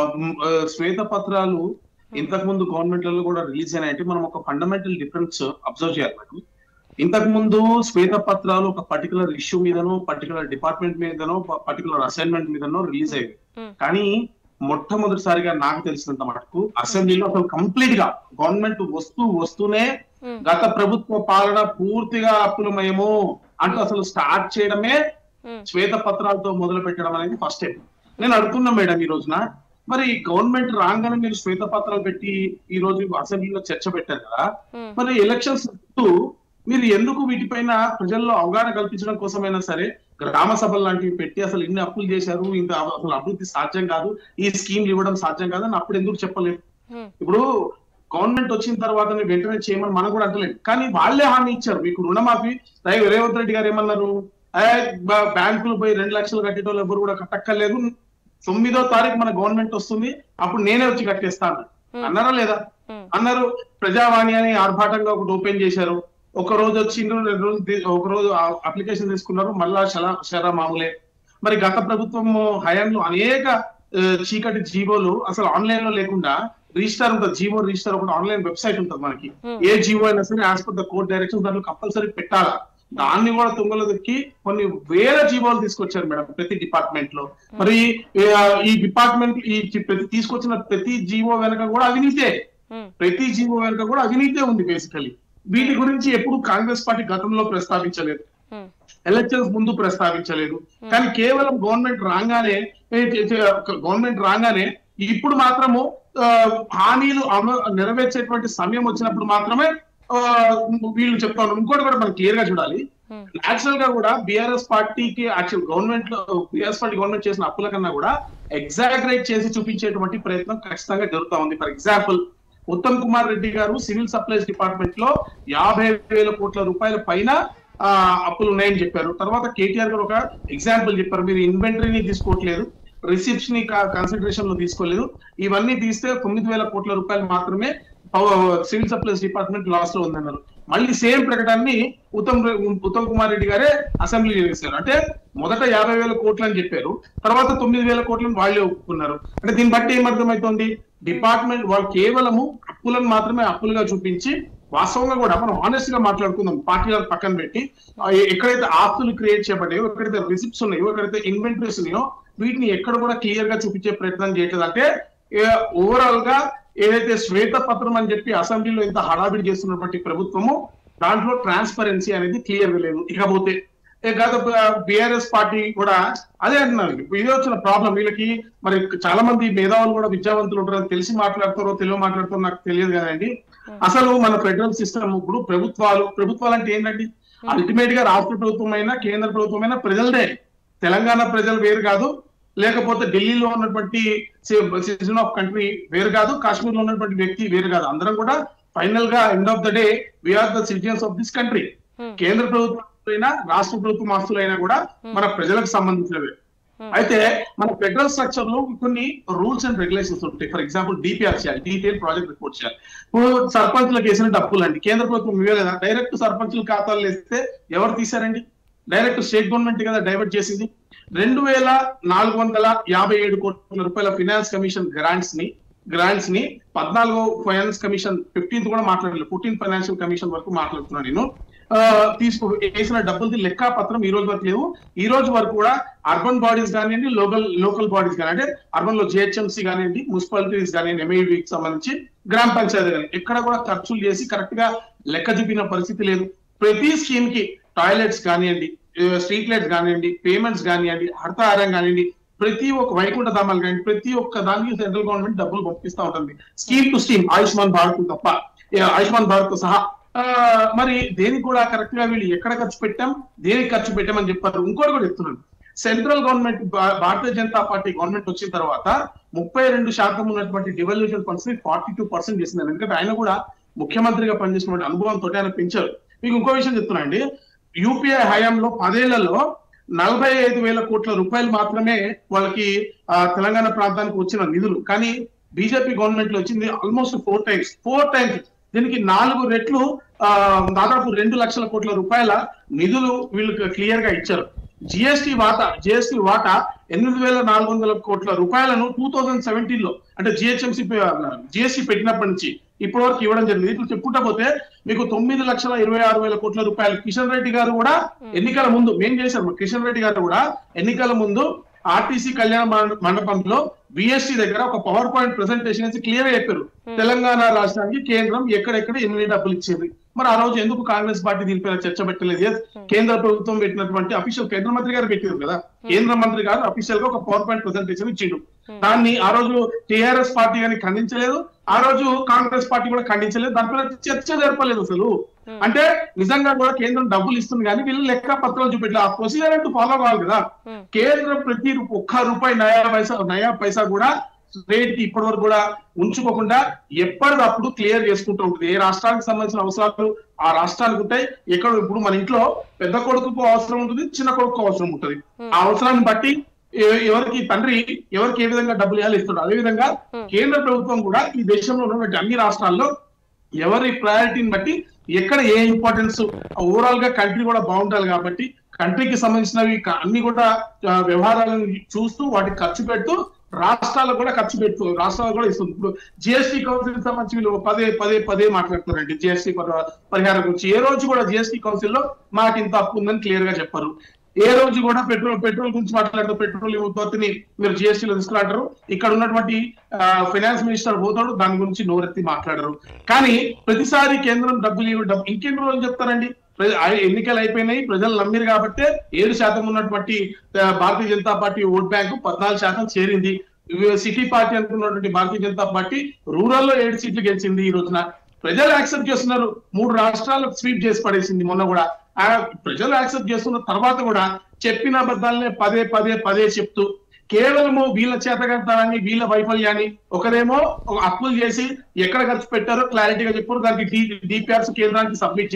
శ్వేత పత్రాలు ఇంతకు ముందు గవర్నమెంట్లలో కూడా రిలీజ్ అయినాయంటే మనం ఒక ఫండమెంటల్ డిఫరెన్స్ అబ్జర్వ్ చేయాలి మేడం. ఇంతకు ముందు శ్వేత పత్రాలు ఒక పర్టికులర్ ఇష్యూ మీదనో, పర్టికులర్ డిపార్ట్మెంట్ మీదనో, పర్టికులర్ అసైన్మెంట్ మీదనో రిలీజ్ అయ్యేది. కానీ మొట్టమొదటిసారిగా నాకు తెలిసినంత మటుకు అసెంబ్లీలో అసలు కంప్లీట్ గా గవర్నమెంట్ వస్తూ వస్తూనే గత ప్రభుత్వ పాలన పూర్తిగా అప్పులమయము అంటూ అసలు స్టార్ట్ చేయడమే శ్వేత పత్రాలతో మొదలు పెట్టడం అనేది ఫస్ట్ టైం. నేను అడుగుతున్నా మేడం, ఈ రోజున మరి గవర్నమెంట్ రాగానే మీరు శ్వేత పత్రాలు పెట్టి ఈ రోజు అసెంబ్లీలో చర్చ పెట్టారు కదా, మరి ఎలక్షన్స్ చుట్టూ మీరు ఎందుకు వీటిపైన ప్రజల్లో అవగాహన కల్పించడం కోసమైనా సరే గ్రామ సభలు లాంటివి పెట్టి అసలు ఇన్ని అప్పులు చేశారు, ఇంత అసలు అభివృద్ధి సాధ్యం కాదు, ఈ స్కీమ్లు ఇవ్వడం సాధ్యం కాదు అని అప్పుడు ఎందుకు చెప్పలేదు? ఇప్పుడు గవర్నమెంట్ వచ్చిన తర్వాత వెంటనే చేయమని మనం కూడా అంటలేదు, కానీ వాళ్ళే హామీ ఇచ్చారు. మీకు రుణమాఫీ రేవంత్ రెడ్డి గారు ఏమన్నారు, బ్యాంకులు పోయి రెండు లక్షలు కట్టేటోళ్ళు ఎవరు కూడా కట్టక్కర్లేదు, తొమ్మిదో తారీఖు మన గవర్నమెంట్ వస్తుంది అప్పుడు నేనే వచ్చి కట్టేస్తాను అన్నారా లేదా? అన్నారు. ప్రజావాణి అని ఆర్భాటంగా ఒకటి ఓపెన్ చేశారు. ఒక రోజు వచ్చిండ్రు, రెండు రోజులు ఒక రోజు అప్లికేషన్ తీసుకున్నారు, మళ్ళా శరా శరా మామూలే. మరి గత ప్రభుత్వం హయాంలో అనేక చీకటి జీవోలు అసలు ఆన్లైన్ లో లేకుండా రిజిస్టర్ ఉంటుంది, జీవో రిజిస్టర్ ఒకటి ఆన్లైన్ వెబ్సైట్ ఉంటుంది మనకి. ఏ జీవో అయినా సరే as per the court direction దాంట్లో కంపల్సరీ పెట్టాలా. దాన్ని కూడా తుంగలో దొక్కి కొన్ని వేల జీవోలు తీసుకొచ్చారు మేడం ప్రతి డిపార్ట్మెంట్ లో. మరి ఈ డిపార్ట్మెంట్ ఈ ప్రతి తీసుకొచ్చిన ప్రతి జీవో వెనక కూడా అవినీతే, ప్రతి జీవో వెనక కూడా అవినీతే ఉంది బేసికలీ. వీటి గురించి ఎప్పుడు కాంగ్రెస్ పార్టీ గతంలో ప్రస్తావించలేదు, ఎలక్షన్స్ ముందు ప్రస్తావించలేదు. కానీ కేవలం గవర్నమెంట్ రాగానే గవర్నమెంట్ రాగానే ఇప్పుడు మాత్రము హామీలు నెరవేర్చేటువంటి సమయం వచ్చినప్పుడు మాత్రమే వీళ్ళు చెప్తా ఉన్నారు. ఇంకోటి కూడా మనం క్లియర్ గా చూడాలి, నేచురల్ గా కూడా బీఆర్ఎస్ పార్టీకి యాక్చువల్ గవర్నమెంట్ లో బీఆర్ఎస్ పార్టీ గవర్నమెంట్ చేసిన అప్పుల కన్నా కూడా ఎగ్జాగరేట్ చేసి చూపించేటువంటి ప్రయత్నం ఖచ్చితంగా జరుగుతా ఉంది. ఫర్ ఎగ్జాంపుల్ ఉత్తమ్ కుమార్ రెడ్డి గారు సివిల్ సప్లైస్ డిపార్ట్మెంట్ లో యాభై వేల కోట్ల రూపాయల పైన ఆ అప్పులు ఉన్నాయని చెప్పారు. తర్వాత కేటీఆర్ గారు ఒక ఎగ్జాంపుల్ చెప్పారు, మీరు ఇన్వెంటరీని తీసుకోవట్లేదు, రిసిప్ట్స్ ని కన్సిడరేషన్ లో తీసుకోలేదు, ఇవన్నీ తీస్తే తొమ్మిది వేల కోట్ల రూపాయలు మాత్రమే సివిల్ సప్లైస్ డిపార్ట్మెంట్ లాస్ లో ఉందన్నారు. మళ్ళీ సేమ్ ప్రకటనని ఉత్తమ్ ఉత్తమ్ కుమార్ రెడ్డి గారే అసెంబ్లీ చేశారు. అంటే మొదట యాభై వేల కోట్లు అని చెప్పారు, తర్వాత తొమ్మిది వేల కోట్లను వాళ్ళే ఒప్పుకున్నారు. అంటే దీన్ని బట్టి ఏమర్థమవుతుంది, డిపార్ట్మెంట్ వాళ్ళు కేవలము అప్పులను మాత్రమే అప్పులుగా చూపించి, వాస్తవంగా కూడా మనం ఆనెస్ట్ గా మాట్లాడుకుందాం, పార్టీలను పక్కన పెట్టి ఎక్కడైతే ఆస్తులు క్రియేట్ చేయబడ్డాయో, ఎక్కడైతే రిసిప్ట్స్ ఉన్నాయో, ఎక్కడైతే ఇన్వెంటరీస్ ఉన్నాయో వీటిని ఎక్కడ కూడా క్లియర్ గా చూపించే ప్రయత్నం చేయట్లేదు. అంటే ఓవరాల్ గా ఏదైతే శ్వేత పత్రం అని చెప్పి అసెంబ్లీలో ఇంత హడావిడి చేస్తున్నటువంటి ప్రభుత్వము, దాంట్లో ట్రాన్స్పరెన్సీ అనేది క్లియర్ గా లేదు. ఇకపోతే గత బిఆర్ఎస్ పార్టీ కూడా అదే అంటున్నారు, ఇదే వచ్చిన ప్రాబ్లం వీళ్ళకి. మరి చాలా మంది మేధావులు కూడా విద్యావంతులు ఉంటారు, తెలిసి మాట్లాడతారో తెలియ మాట్లాడతారో నాకు తెలియదు కదండి. అసలు మన ఫెడరల్ సిస్టమ్ ఇప్పుడు ప్రభుత్వాలు ప్రభుత్వాలు అంటే ఏంటండి, అల్టిమేట్ గా రాష్ట్ర ప్రభుత్వం అయినా కేంద్ర ప్రభుత్వం అయినా ప్రజలదే. తెలంగాణ ప్రజలు వేరు కాదు, లేకపోతే ఢిల్లీలో ఉన్నటువంటి సిటిజన్ ఆఫ్ కంట్రీ వేరు కాదు, కాశ్మీర్ లో ఉన్నటువంటి వ్యక్తి వేరు కాదు. అందరం కూడా ఫైనల్ గా end of the day we are the citizens of this country. కేంద్ర ప్రభుత్వం అయినా రాష్ట్ర ప్రభుత్వం ఆస్తులైనా కూడా మన ప్రజలకు సంబంధించినవే. అయితే మన ఫెడరల్ స్ట్రక్చర్ లో కొన్ని రూల్స్ అండ్ రెగ్యులేషన్స్ ఉంటాయి. ఫర్ ఎగ్జాంపుల్ డిపిఆర్ చేయాలి, డీటెయిల్ ప్రాజెక్ట్ రిపోర్ట్ చేయాలి. ఇప్పుడు సర్పంచ్లకు వేసిన డబ్బులు అండి కేంద్ర ప్రభుత్వం ఇవే కదా, డైరెక్ట్ సర్పంచ్ల ఖాతాలు వేస్తే ఎవరు తీశారండి, డైరెక్ట్ స్టేట్ గవర్నమెంట్ కదా డైవర్ట్ చేసింది. రెండు వేల నాలుగు వందల యాభై ఏడు కోట్ల రూపాయల ఫైనాన్స్ కమిషన్ గ్రాంట్స్ ని గ్రాంట్స్ ని పద్నాలుగో ఫైనాన్స్ కమిషన్ ఫిఫ్టీన్త్ కూడా మాట్లాడలేదు, ఫోర్టీన్త్ ఫైనాన్షియల్ కమిషన్ వరకు మాట్లాడుతున్నాను నేను. తీసుకు వేసిన డబ్బులది లెక్కా పత్రం ఈ రోజు వరకు లేవు. ఈ రోజు వరకు కూడా అర్బన్ బాడీస్ కానివ్వండి, లోకల్ లోకల్ బాడీస్ కానీ, అంటే అర్బన్ లో జిహెచ్ఎంసీ కానివ్వండి, మున్సిపాలిటీస్ కానివ్వండి, ఎంఐవికి సంబంధించి గ్రామ పంచాయతీ కానీ ఎక్కడ కూడా ఖర్చులు చేసి కరెక్ట్ గా లెక్క చూపిన పరిస్థితి లేదు. ప్రతి స్కీమ్ కి టాయిలెట్స్ కానివ్వండి, స్ట్రీట్ లైట్స్ కానివ్వండి, పేమెంట్స్ కానివ్వండి, హరితహారం కానివ్వండి, ప్రతి ఒక్క వైకుంఠ ధామాలు కానీ ప్రతి ఒక్క దానికి సెంట్రల్ గవర్నమెంట్ డబ్బులు పంపిస్తూ ఉంటుంది, scheme to scheme, Ayushman Bharat తప్ప, ఆయుష్మాన్ భారత్ తో సహా. మరి దేనికి కూడా కరెక్ట్ గా వీళ్ళు ఎక్కడ ఖర్చు పెట్టాం, దేనికి ఖర్చు పెట్టామని చెప్పారు. ఇంకోటి కూడా చెప్తున్నాను, central government Bharatiya Janata Party government వచ్చిన తర్వాత ముప్పై రెండు శాతం ఉన్నటువంటి డివల్యూషన్ ఫండ్స్ ని ఫార్టీ టూ పర్సెంట్ చేసినారు. ఎందుకంటే ఆయన కూడా ముఖ్యమంత్రిగా పనిచేసినటువంటి అనుభవంతో ఆయన పెంచారు. మీకు ఇంకో విషయం చెప్తున్నా అండి, యూపీఐ హయాంలో పదేళ్లలో నలభై ఐదు వేల కోట్ల రూపాయలు మాత్రమే వాళ్ళకి తెలంగాణ ప్రాంతానికి వచ్చిన నిధులు, కానీ బీజేపీ గవర్నమెంట్ లో వచ్చింది almost four times four times దీనికి నాలుగు రెట్లు ఆ దాదాపు రెండు లక్షల కోట్ల రూపాయల నిధులు వీళ్ళకి క్లియర్ గా ఇచ్చారు. జిఎస్టీ వాటా జిఎస్టీ వాటా ఎనిమిది వేల నాలుగు వందల కోట్ల రూపాయలను టూ థౌజండ్ సెవెంటీన్ లో అంటే జిహెచ్ఎంసీ జిఎస్టీ పెట్టినప్పటి నుంచి ఇప్పటి వరకు ఇవ్వడం జరిగింది. ఇట్లా చెప్పుకుంటా పోతే మీకు తొమ్మిది లక్షల ఇరవై ఆరు వేల కోట్ల రూపాయలు కిషన్ రెడ్డి గారు కూడా ఎన్నికల ముందు మేం చేశారు. కిషన్ రెడ్డి గారు కూడా ఎన్నికల ముందు ఆర్టీసీ కళ్యాణ మండపంలో బిఎస్టీ దగ్గర ఒక పవర్ పాయింట్ ప్రెసెంటేషన్ వేసి క్లియర్ గా చెప్పారు, తెలంగాణ రాష్ట్రానికి కేంద్రం ఎక్కడెక్కడ ఎన్ని డబ్బులు ఇచ్చేది. మరి ఆ రోజు ఎందుకు కాంగ్రెస్ పార్టీ దీనిపైన చర్చ పెట్టలేదు? కేంద్ర ప్రభుత్వం పెట్టినటువంటి అఫీషియల్ కేంద్ర మంత్రి గారు పెట్టారు కదా, కేంద్ర మంత్రి గారు అఫీషియల్ గా ఒక పవర్ పాయింట్ ప్రెసెంటేషన్ ఇచ్చిండు. దాన్ని ఆ రోజు టిఆర్ఎస్ పార్టీ కానీ ఖండించలేదు, ఆ రోజు కాంగ్రెస్ పార్టీ కూడా ఖండించలేదు, దానిపైన చర్చ జరపలేదు అసలు. అంటే నిజంగా కూడా కేంద్రం డబ్బులు ఇస్తుంది కానీ వీళ్ళు లెక్క పత్రాలు చూపెట్టలేదు. ఆ ప్రొసీజర్ అంటూ ఫాలో కావాలి కదా. కేంద్రం ప్రతి ఒక్క రూపాయి నయా పైసా నయా పైసా కూడా రేట్ కి ఇప్పటి వరకు కూడా ఉంచుకోకుండా ఎప్పటికప్పుడు క్లియర్ చేసుకుంటూ ఉంటుంది. ఏ రాష్ట్రానికి సంబంధించిన అవసరాలు ఆ రాష్ట్రానికి ఉంటాయి. ఎక్కడ ఇప్పుడు మన ఇంట్లో పెద్ద కొడుకుకు అవసరం ఉంటుంది, చిన్న కొడుకు అవసరం ఉంటుంది. ఆ అవసరాన్ని బట్టి ఎవరికి తండ్రి ఎవరికి ఏ విధంగా డబ్బులు ఇవ్వాలి ఇస్తాడు. అదే విధంగా కేంద్ర ప్రభుత్వం కూడా ఈ దేశంలో ఉన్నటువంటి అన్ని రాష్ట్రాల్లో ఎవరి ప్రయారిటీని బట్టి ఎక్కడ ఏ ఇంపార్టెన్స్ ఓవరాల్ గా కంట్రీ కూడా బాగుంటారు కాబట్టి కంట్రీకి సంబంధించినవి అన్ని కూడా వ్యవహారాలను చూస్తూ వాటికి ఖర్చు పెడుతూ రాష్ట్రాలకు కూడా ఖర్చు పెడుతూ రాష్ట్రాలకు కూడా ఇస్తుంది. ఇప్పుడు జిఎస్టీ కౌన్సిల్ సంబంధించి వీళ్ళు పదే పదే పదే మాట్లాడుతున్నారండి జీఎస్టీ పరిహారం గురించి. ఏ రోజు కూడా జిఎస్టీ కౌన్సిల్ లో మాకు ఇంత అప్పు ఉందని క్లియర్ గా చెప్పారు. ఏ రోజు కూడా పెట్రోల్ పెట్రోల్ గురించి మాట్లాడతారు, పెట్రోల్ ఉత్పత్తిని మీరు జిఎస్టీలో తీసుకురాంటారు. ఇక్కడ ఉన్నటువంటి ఫైనాన్స్ మినిస్టర్ పోతాడు, దాని గురించి నోరెత్తి మాట్లాడరు. కానీ ప్రతిసారి కేంద్రం డబ్బులు డబ్బు ఇంకెన్ని రోజులు చెప్తారండి? ఎన్నికలు అయిపోయినాయి, ప్రజలు నమ్మిరు కాబట్టి ఏడు శాతం ఉన్నటువంటి భారతీయ జనతా పార్టీ ఓట్ బ్యాంకు పద్నాలుగు శాతం చేరింది. సిటీ పార్టీ అనుకున్నటువంటి భారతీయ జనతా పార్టీ రూరల్ లో ఏడు సీట్లు గెలిచింది. ఈ రోజున ప్రజలు యాక్సెప్ట్ చేస్తున్నారు. మూడు రాష్ట్రాలకు స్వీప్ చేసి పడేసింది మొన్న కూడా. ఆ ప్రజలు యాక్సెప్ట్ చేస్తున్న తర్వాత కూడా చెప్పిన అబద్ధాలనే పదే పదే పదే చెప్తూ కేవలము వీళ్ళ చేతగంతాన్ని వీళ్ళ వైఫల్యాన్ని ఒకరేమో అప్పులు చేసి ఎక్కడ ఖర్చు పెట్టారో క్లారిటీగా చెప్పారు, దానికి డిపిఆర్స్ కేంద్రానికి సబ్మిట్ చేయరు.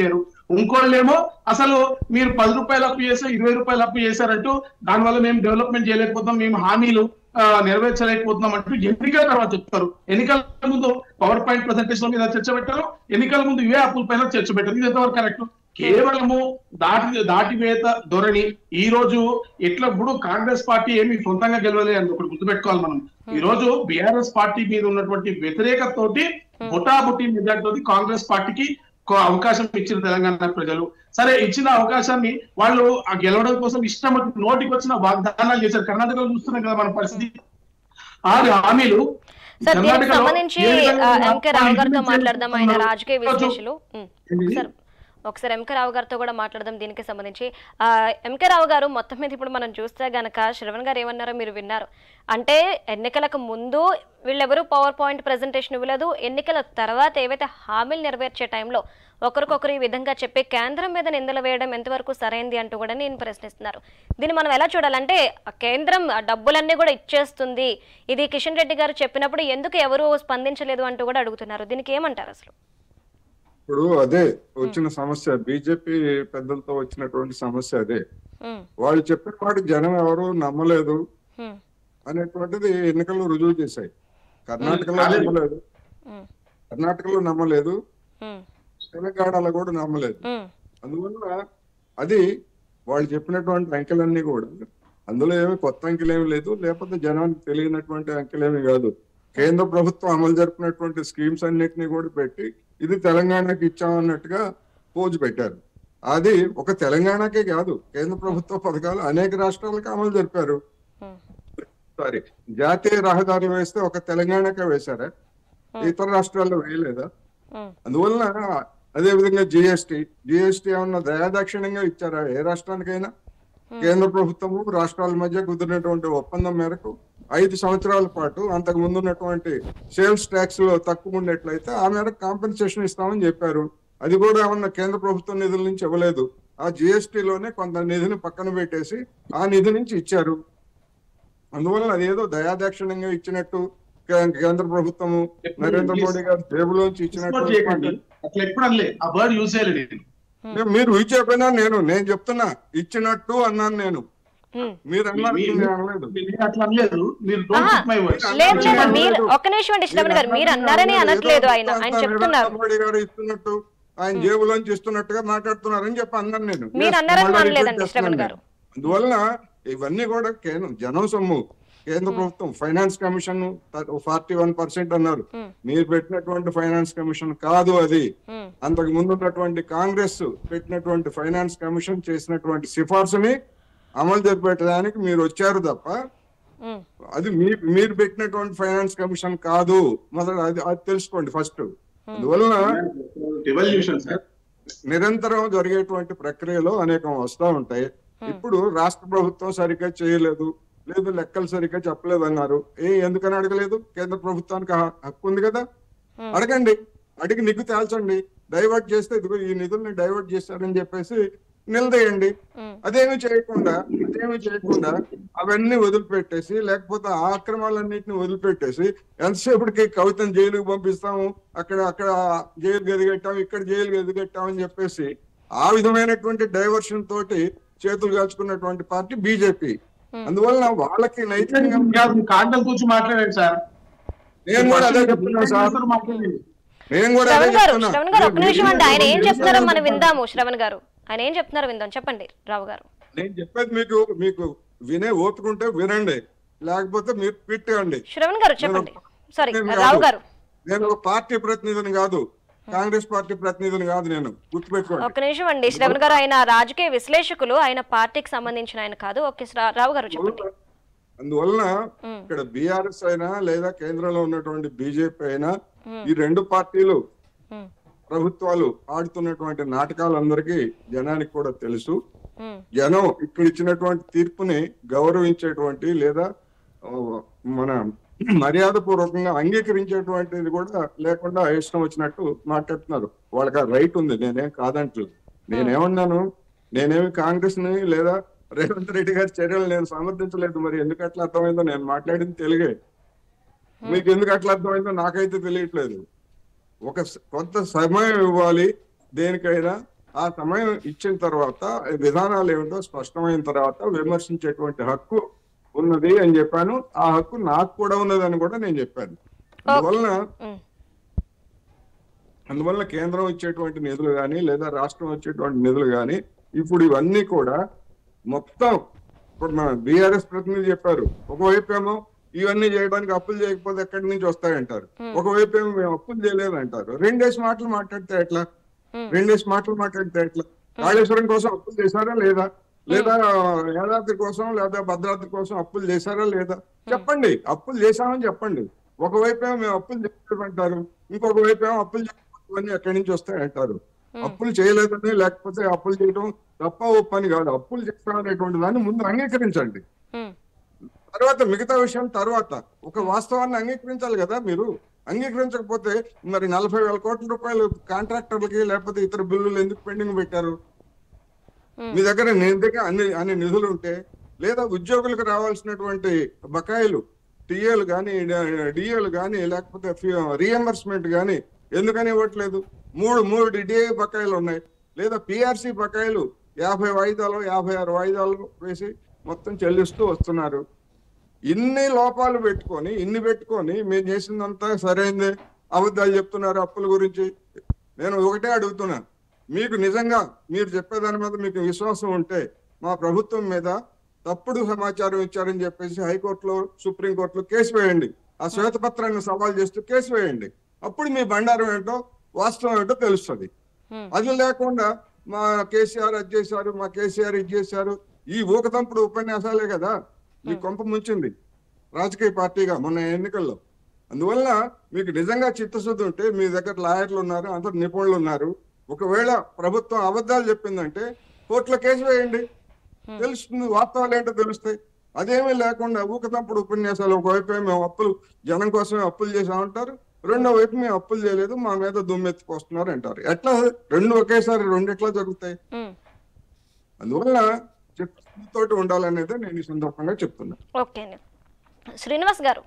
ఇంకోళ్ళేమో అసలు మీరు పది రూపాయలు అప్పు చేశారు, ఇరవై రూపాయలు అప్పు చేశారంటూ దానివల్ల మేము డెవలప్మెంట్ చేయలేకపోతున్నాం, మేము హామీలు నెరవేర్చలేకపోతున్నాం అంటూ ఎన్నికల తర్వాత చెప్తారు. ఎన్నికల ముందు పవర్ పాయింట్ ప్రెజెంటేషన్ మీద చర్చ పెట్టారు, ఎన్నికల ముందు ఇవే అప్పుల పైన చర్చ పెట్టారు. ఇది ఎంతవరకు కరెక్ట్? కేవలము దాటి దాటివేత ధోరణి. ఈ రోజు ఎట్లా ఇప్పుడు కాంగ్రెస్ పార్టీ ఏమి సొంతంగా గెలవలేదు అని ఒకటి గుర్తుపెట్టుకోవాలి మనం. ఈ రోజు బీఆర్ఎస్ పార్టీ మీద ఉన్నటువంటి వ్యతిరేకతతోటి బుటాబుట్టి మెజార్టీతోటి కాంగ్రెస్ పార్టీకి అవకాశం ఇచ్చిన తెలంగాణ ప్రజలు. సరే, ఇచ్చిన అవకాశాన్ని వాళ్ళు ఆ గెలవడం కోసం ఇష్టం నోటికి వచ్చిన వాగ్దానాలు చేశారు. కర్ణాటకలో చూస్తున్నాం కదా మన పరిస్థితి. ఆరు హామీలు సంబంధించి ఎంకే రావు గారితో మాట్లాడదాం, ఆయన రాజకీయ విశ్లేషకులు. ఒకసారి ఎంకే రావు గారితో కూడా మాట్లాడదాం దీనికి సంబంధించి. ఆ ఎంకే రావు గారు, మొత్తం మీద ఇప్పుడు మనం చూస్తే గనక శ్రవణ్ గారు ఏమన్నారో మీరు విన్నారు. అంటే ఎన్నికలకు ముందు వీళ్ళెవరూ పవర్ పాయింట్ ప్రెజెంటేషన్ ఇవ్వలేదు, ఎన్నికల తర్వాత ఏవైతే హామీలు నెరవేర్చే టైంలో ఒకరికొకరు ఈ విధంగా చెప్పి కేంద్రం మీద నిందలు వేయడం ఎంతవరకు సరైంది అంటూ కూడా నేను ప్రశ్నిస్తున్నారు. దీన్ని మనం ఎలా చూడాలంటే కేంద్రం డబ్బులన్నీ కూడా ఇచ్చేస్తుంది, ఇది కిషన్ రెడ్డి గారు చెప్పినప్పుడు ఎందుకు ఎవరు స్పందించలేదు అంటూ కూడా అడుగుతున్నారు. దీనికి ఏమంటారు అసలు? ఇప్పుడు అదే వచ్చిన సమస్య, బీజేపీ పెద్దలతో వచ్చినటువంటి సమస్య అదే. వాళ్ళు చెప్పిన మాట జనం ఎవరు నమ్మలేదు అనేటువంటిది ఎన్నికల్లో రుజువు చేశాయి. కర్ణాటకలో నమ్మలేదు, కర్ణాటకలో నమ్మలేదు, తెలంగాణలో కూడా నమ్మలేదు. అందువల్ల అది వాళ్ళు చెప్పినటువంటి అంకెలన్నీ కూడా, అందులో ఏమి కొత్త అంకెలేమి లేదు, లేకపోతే జనానికి తెలియనటువంటి అంకెలేమి కాదు. కేంద్ర ప్రభుత్వం అమలు జరిపినటువంటి స్కీమ్స్ అన్నిటినీ కూడా పెట్టి ఇది తెలంగాణకి ఇచ్చామన్నట్టుగా పోజు పెట్టారు. అది ఒక తెలంగాణకే కాదు, కేంద్ర ప్రభుత్వ పథకాలు అనేక రాష్ట్రాలకు అమలు జరిపారు. సారీ, జాతీయ రహదారులు వేస్తే ఒక తెలంగాణకే వేశారా, ఇతర రాష్ట్రాల్లో వేయలేదా? అందువలన అదే విధంగా జిఎస్టి జిఎస్టి ఏమన్నా దయాదాక్షిణ్యంగా ఇచ్చారా ఏ రాష్ట్రానికైనా? కేంద్ర ప్రభుత్వము రాష్ట్రాల మధ్య కుదిరినటువంటి ఒప్పందం మేరకు ఐదు సంవత్సరాల పాటు అంతకు ముందు ఉన్నటువంటి సేల్స్ ట్యాక్స్ లో తక్కువ ఉండేట్లయితే ఆ మేరకు కాంపెన్సేషన్ ఇస్తామని చెప్పారు. అది కూడా ఏమన్నా కేంద్ర ప్రభుత్వం నిధుల నుంచి ఇవ్వలేదు. ఆ జిఎస్టిలోనే కొంత నిధిని పక్కన పెట్టేసి ఆ నిధి నుంచి ఇచ్చారు. అందువల్ల అదేదో దయాదాక్షిణ్యంగా ఇచ్చినట్టు కేంద్ర ప్రభుత్వము నరేంద్ర మోడీ గారు జేబులోంచి ఇచ్చినట్టు మీరు ఊహించకపోయినా నేను నేను చెప్తున్నా, ఇచ్చినట్టు అన్నాను నేను. మీరు అన్నారు మోడీ గారు ఇస్తున్నట్టు, ఆయన జేబులోంచి ఇస్తున్నట్టుగా మాట్లాడుతున్నారని చెప్పి అన్నాను నేను. అందువలన ఇవన్నీ కూడా కేంద్రం జనం సొమ్ము. కేంద్ర ప్రభుత్వం finance commission forty one percent అన్నారు, మీరు పెట్టినటువంటి ఫైనాన్స్ కమిషన్ కాదు అది. అంతకు ముందు ఉన్నటువంటి కాంగ్రెస్ పెట్టినటువంటి ఫైనాన్స్ కమిషన్ చేసినటువంటి సిఫార్సుని అమలు జరిపేయడానికి మీరు వచ్చారు తప్ప అది మీ మీరు పెట్టినటువంటి ఫైనాన్స్ కమిషన్ కాదు. మొదలు అది అది తెలుసుకోండి ఫస్ట్. అందువలన నిరంతరం జరిగేటువంటి ప్రక్రియలో అనేకం వస్తూ ఉంటాయి. ఇప్పుడు రాష్ట్ర ప్రభుత్వం సరిగ్గా చేయలేదు, లేదు లెక్కలు సరిగ్గా చెప్పలేదు అన్నారు. ఏ ఎందుకని అడగలేదు? కేంద్ర ప్రభుత్వానికి హక్కు ఉంది కదా, అడగండి. అడిగి నిగ్గు తేల్చండి. డైవర్ట్ చేస్తే ఇదిగో ఈ నిధుల్ని డైవర్ట్ చేశారని చెప్పేసి నిలదేయండి. అదేమి చేయకుండా ఇదేమి చేయకుండా అవన్నీ వదిలిపెట్టేసి, లేకపోతే ఆ అక్రమాలన్నింటినీ వదిలిపెట్టేసి ఎంతసేపటికి కవితను జైలుకి పంపిస్తాము, అక్కడ అక్కడ జైలు గదిగట్టాము, ఇక్కడ జైలు గదిగట్టామని చెప్పేసి ఆ విధమైనటువంటి డైవర్షన్ తోటి చేతులు కాల్చుకున్నటువంటి పార్టీ బీజేపీ. అందువల్ల వాళ్ళకి నైతికంగా కాంటల్ కూర్చొని మాట్లాడారు సార్. నేను కూడా అదే చెప్తున్నాను సార్. నేను కూడా అదే చెప్తున్నా. ఒక్క నిమిషం అండి, ఆయన ఏం చెప్తున్నారో మనం విందాము. శ్రవణ్ గారు ఆయన ఏం చెప్తున్నారో విందాం. చెప్పండి రావు గారు. నేను చెప్పేది మీకు మీకు వినే ఓపుకుంటే వినండి, లేకపోతే మీరు పెట్టండి. శ్రవణ్ గారు చెప్పండి. సారీ రావు గారు, నేను ఒక పార్టీ ప్రతినిధిని కాదు, కాంగ్రెస్ పార్టీ ప్రతినిధిని కాదు, నేను గుర్తుపెట్టుకోండి. ఒక్క నిమిషం అండి శ్రవణ్ గారు, ఆయన రాజకీయ విశ్లేషకులు, ఆయన పార్టీకి సంబంధించిన ఆయన కాదు. ఓకే రావు గారు చెప్పండి. అందువలన ఇక్కడ బీఆర్ఎస్ అయినా లేదా కేంద్రంలో ఉన్నటువంటి బీజేపీ అయినా ఈ రెండు పార్టీలు ప్రభుత్వాలు ఆడుతున్నటువంటి నాటకాలందరికీ జనానికి కూడా తెలుసు. జనం ఇక్కడ ఇచ్చినటువంటి తీర్పుని గౌరవించేటువంటి లేదా మన మర్యాద పూర్వకంగా అంగీకరించేటువంటిది కూడా లేకుండా ఇష్టం వచ్చినట్టు మాట్లాడుతున్నారు. వాళ్ళకి ఆ రైట్ ఉంది, నేనేం కాదంటలేదు. నేనేమన్నాను, నేనేమి కాంగ్రెస్ ని లేదా రేవంత్ రెడ్డి గారి చర్యలు నేను సమర్థించలేదు. మరి ఎందుకు అట్లా అర్థమైందో, నేను మాట్లాడింది తెలుగే, మీకు ఎందుకు అట్లా అర్థమైందో నాకైతే తెలియట్లేదు. ఒక కొంత సమయం ఇవ్వాలి దేనికైనా, ఆ సమయం ఇచ్చిన తర్వాత విధానాలు ఏమిటో స్పష్టమైన తర్వాత విమర్శించేటువంటి హక్కు ఉన్నది అని చెప్పాను. ఆ హక్కు నాకు కూడా ఉన్నదని కూడా నేను చెప్పాను. అందువలన అందువల్ల కేంద్రం ఇచ్చేటువంటి నిధులు కానీ లేదా రాష్ట్రం వచ్చేటువంటి నిధులు కానీ ఇప్పుడు ఇవన్నీ కూడా మొత్తం ఇప్పుడు మన బీఆర్ఎస్ ప్రతినిధి చెప్పారు. ఒకవైపు ఏమో ఇవన్నీ చేయడానికి అప్పులు చేయకపోతే ఎక్కడి నుంచి వస్తాయంటారు, ఒకవైపు ఏమో మేము అప్పులు చేయలేదు అంటారు. రెండేసి మాటలు మాట్లాడితే ఎట్లా రెండేసి మాటలు మాట్లాడితే ఎట్లా కాళేశ్వరం కోసం అప్పులు చేశారా లేదా, లేదా యాదాద్రి కోసం లేదా భద్రాద్రి కోసం అప్పులు చేశారా లేదా చెప్పండి. అప్పులు చేశామని చెప్పండి. ఒకవైపు ఏమో మేము అప్పులు చేయలేదంటారు, ఇంకొక వైపు ఏమో అప్పులు చేయకపోతే ఎక్కడి నుంచి వస్తాయంటారు. అప్పులు చేయలేదని లేకపోతే అప్పులు చేయడం తప్ప ఒప్పని కాదు. అప్పులు చేస్తామనేటువంటి దాన్ని ముందు అంగీకరించండి, తర్వాత మిగతా విషయం తర్వాత. ఒక వాస్తవాన్ని అంగీకరించాలి కదా మీరు. అంగీకరించకపోతే మరి నలభై వేల కోట్ల రూపాయలు కాంట్రాక్టర్లకి లేకపోతే ఇతర బిల్లులు ఎందుకు పెండింగ్ పెట్టారు? మీ దగ్గర నేను దగ్గర అన్ని అన్ని నిధులు ఉంటే, లేదా ఉద్యోగులకు రావాల్సినటువంటి బకాయిలు టీఏలు కానీ డిఏలు కానీ లేకపోతే రీఎంబర్స్మెంట్ కానీ ఎందుకని ఇవ్వట్లేదు? మూడు మూడు డిఏ బకాయిలు ఉన్నాయి, లేదా పిఆర్సీ బకాయిలు యాభై వాయిదాలు యాభై ఆరు వాయిదాలు వేసి మొత్తం చెల్లిస్తూ వస్తున్నారు. ఇన్ని లోపాలు పెట్టుకొని ఇన్ని పెట్టుకొని మేము చేసిందంతా సరైందే, అబద్ధాలు చెప్తున్నారు అప్పుల గురించి. నేను ఒకటే అడుగుతున్నాను, మీకు నిజంగా మీరు చెప్పేదాని మీద మీకు విశ్వాసం ఉంటే మా ప్రభుత్వం మీద తప్పుడు సమాచారం ఇచ్చారని చెప్పేసి హైకోర్టులో సుప్రీంకోర్టులో కేసు వేయండి. ఆ శ్వేతపత్రాన్ని సవాల్ చేస్తూ కేసు వేయండి. అప్పుడు మీ బండారం ఏంటో వాస్తవం ఏంటో తెలుస్తుంది. అది లేకుండా మా కేసీఆర్ అది చేశారు, మా కేసీఆర్ ఇది చేశారు, ఈ ఊకతంపుడు ఉపన్యాసాలే కదా మీ కొంప ముంచింది రాజకీయ పార్టీగా మొన్న ఎన్నికల్లో. అందువల్ల మీకు నిజంగా చిత్తశుద్ధి ఉంటే మీ దగ్గర లాయర్లు ఉన్నారు, అందరు నిపుణులు ఉన్నారు. ఒకవేళ ప్రభుత్వం అబద్ధాలు చెప్పిందంటే కోర్టులో కేసు వేయండి, తెలుస్తుంది, వాస్తవాలు ఏంటో తెలుస్తాయి. అదేమీ లేకుండా ఊకతంపుడు ఉపన్యాసాలు. ఒకవైపు మేము అప్పులు జనం కోసమే అప్పులు చేసామంటారు, రెండో వైపు మేము అప్పులు చేయలేదు మా మీద దుమ్మెత్తిపోస్తున్నారు అంటారు. ఎట్లా రెండు ఒకేసారి రెండు ఎట్లా జరుగుతాయి? అందువల్ల తోటి ఉండాలనేది నేను ఈ సందర్భంగా చెప్తున్నా. ఓకే శ్రీనివాస్ గారు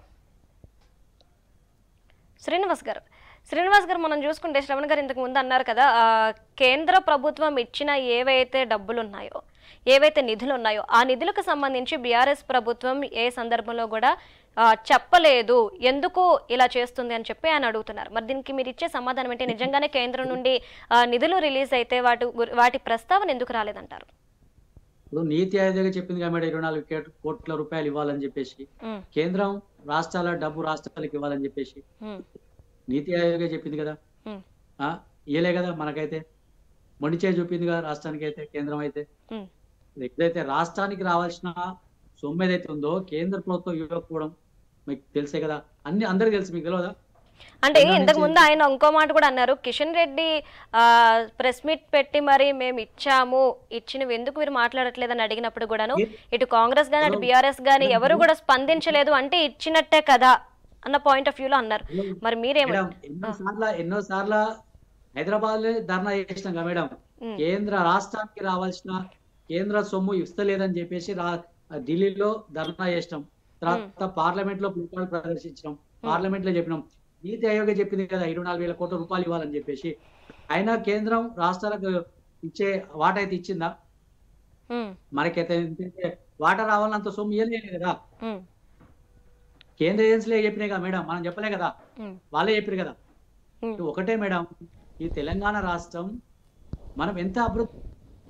శ్రీనివాస్ గారు శ్రీనివాస్ గారు మనం చూసుకుంటే శ్రవణ్ గారు ఇంతకు ముందు అన్నారు కదా, కేంద్ర ప్రభుత్వం ఇచ్చిన ఏవైతే డబ్బులు ఉన్నాయో ఏవైతే నిధులు ఉన్నాయో ఆ నిధులకు సంబంధించి బీఆర్ఎస్ ప్రభుత్వం ఏ సందర్భంలో కూడా చెప్పలేదు, ఎందుకు ఇలా చేస్తుంది అని చెప్పి ఆయన అడుగుతున్నారు. మరి దీనికి మీరు ఇచ్చే సమాధానం ఏంటి? నిజంగానే కేంద్రం నుండి నిధులు రిలీజ్ అయితే వాటి వాటి ప్రస్తావన ఎందుకు రాలేదంటారు? ఇప్పుడు నీతి ఆయోగ్ చెప్పింది కాబట్టి ఇరవై నాలుగు కోట్ల రూపాయలు ఇవ్వాలని చెప్పేసి, కేంద్రం రాష్ట్రాల డబ్బు రాష్ట్రాలకు ఇవ్వాలని చెప్పేసి నీతి ఆయోగే చెప్పింది కదా, ఇయలే కదా మనకైతే. మొండిచే చూపింది కదా రాష్ట్రానికి అయితే, కేంద్రం అయితే. ఏదైతే రాష్ట్రానికి రావాల్సిన సొమ్ము ఏదైతే ఉందో కేంద్ర ప్రభుత్వం ఇవ్వకపోవడం మీకు తెలిసే కదా, అన్ని అందరికి తెలుసు, మీకు తెలియదా? అంటే ఇంతకు ముందు ఆయన ఇంకో మాట కూడా అన్నారు, కిషన్ రెడ్డి ఆ ప్రెస్ మీట్ పెట్టి మరి మేము ఇచ్చాము, ఇచ్చినవి ఎందుకు మీరు మాట్లాడట్లేదని అడిగినప్పుడు కూడాను ఇటు కాంగ్రెస్ గానీ అటు బీఆర్ఎస్ గానీ ఎవరు కూడా స్పందించలేదు, అంటే ఇచ్చినట్టే కదా అన్న పాయింట్ ఆఫ్ వ్యూ లో అన్నారు. మరి మీరేమో ఎన్నో సార్లు ఎన్నో సార్లు హైదరాబాద్ లో ధర్నా చేసినాం కదా మేడం, కేంద్ర రాష్ట్రానికి రావాల్సిన కేంద్ర సొమ్ము ఇస్తలేదని చెప్పేసి ఢిల్లీలో ధర్నా చేసినాం. తర్వాత పార్లమెంట్ లో పుస్తకాలు ప్రదర్శించినాం, పార్లమెంట్ లో చెప్పినాం. నీతి ఆయోగ్ చెప్పింది కదా ఇరవై నాలుగు వేల కోట్ల రూపాయలు ఇవ్వాలని చెప్పేసి. అయినా కేంద్రం రాష్ట్రాలకు ఇచ్చే వాటా అయితే ఇచ్చిందా? మనకైతే వాటా రావాలంత సొమ్ము ఇవ్వలేదు కదా. కేంద్ర ఏజెన్సీలే చెప్పినాయి కదా మేడం, మనం చెప్పలే కదా, వాళ్ళే చెప్పారు కదా. ఒకటే మేడం, ఈ తెలంగాణ రాష్ట్రం మనం ఎంత అభివృద్ధి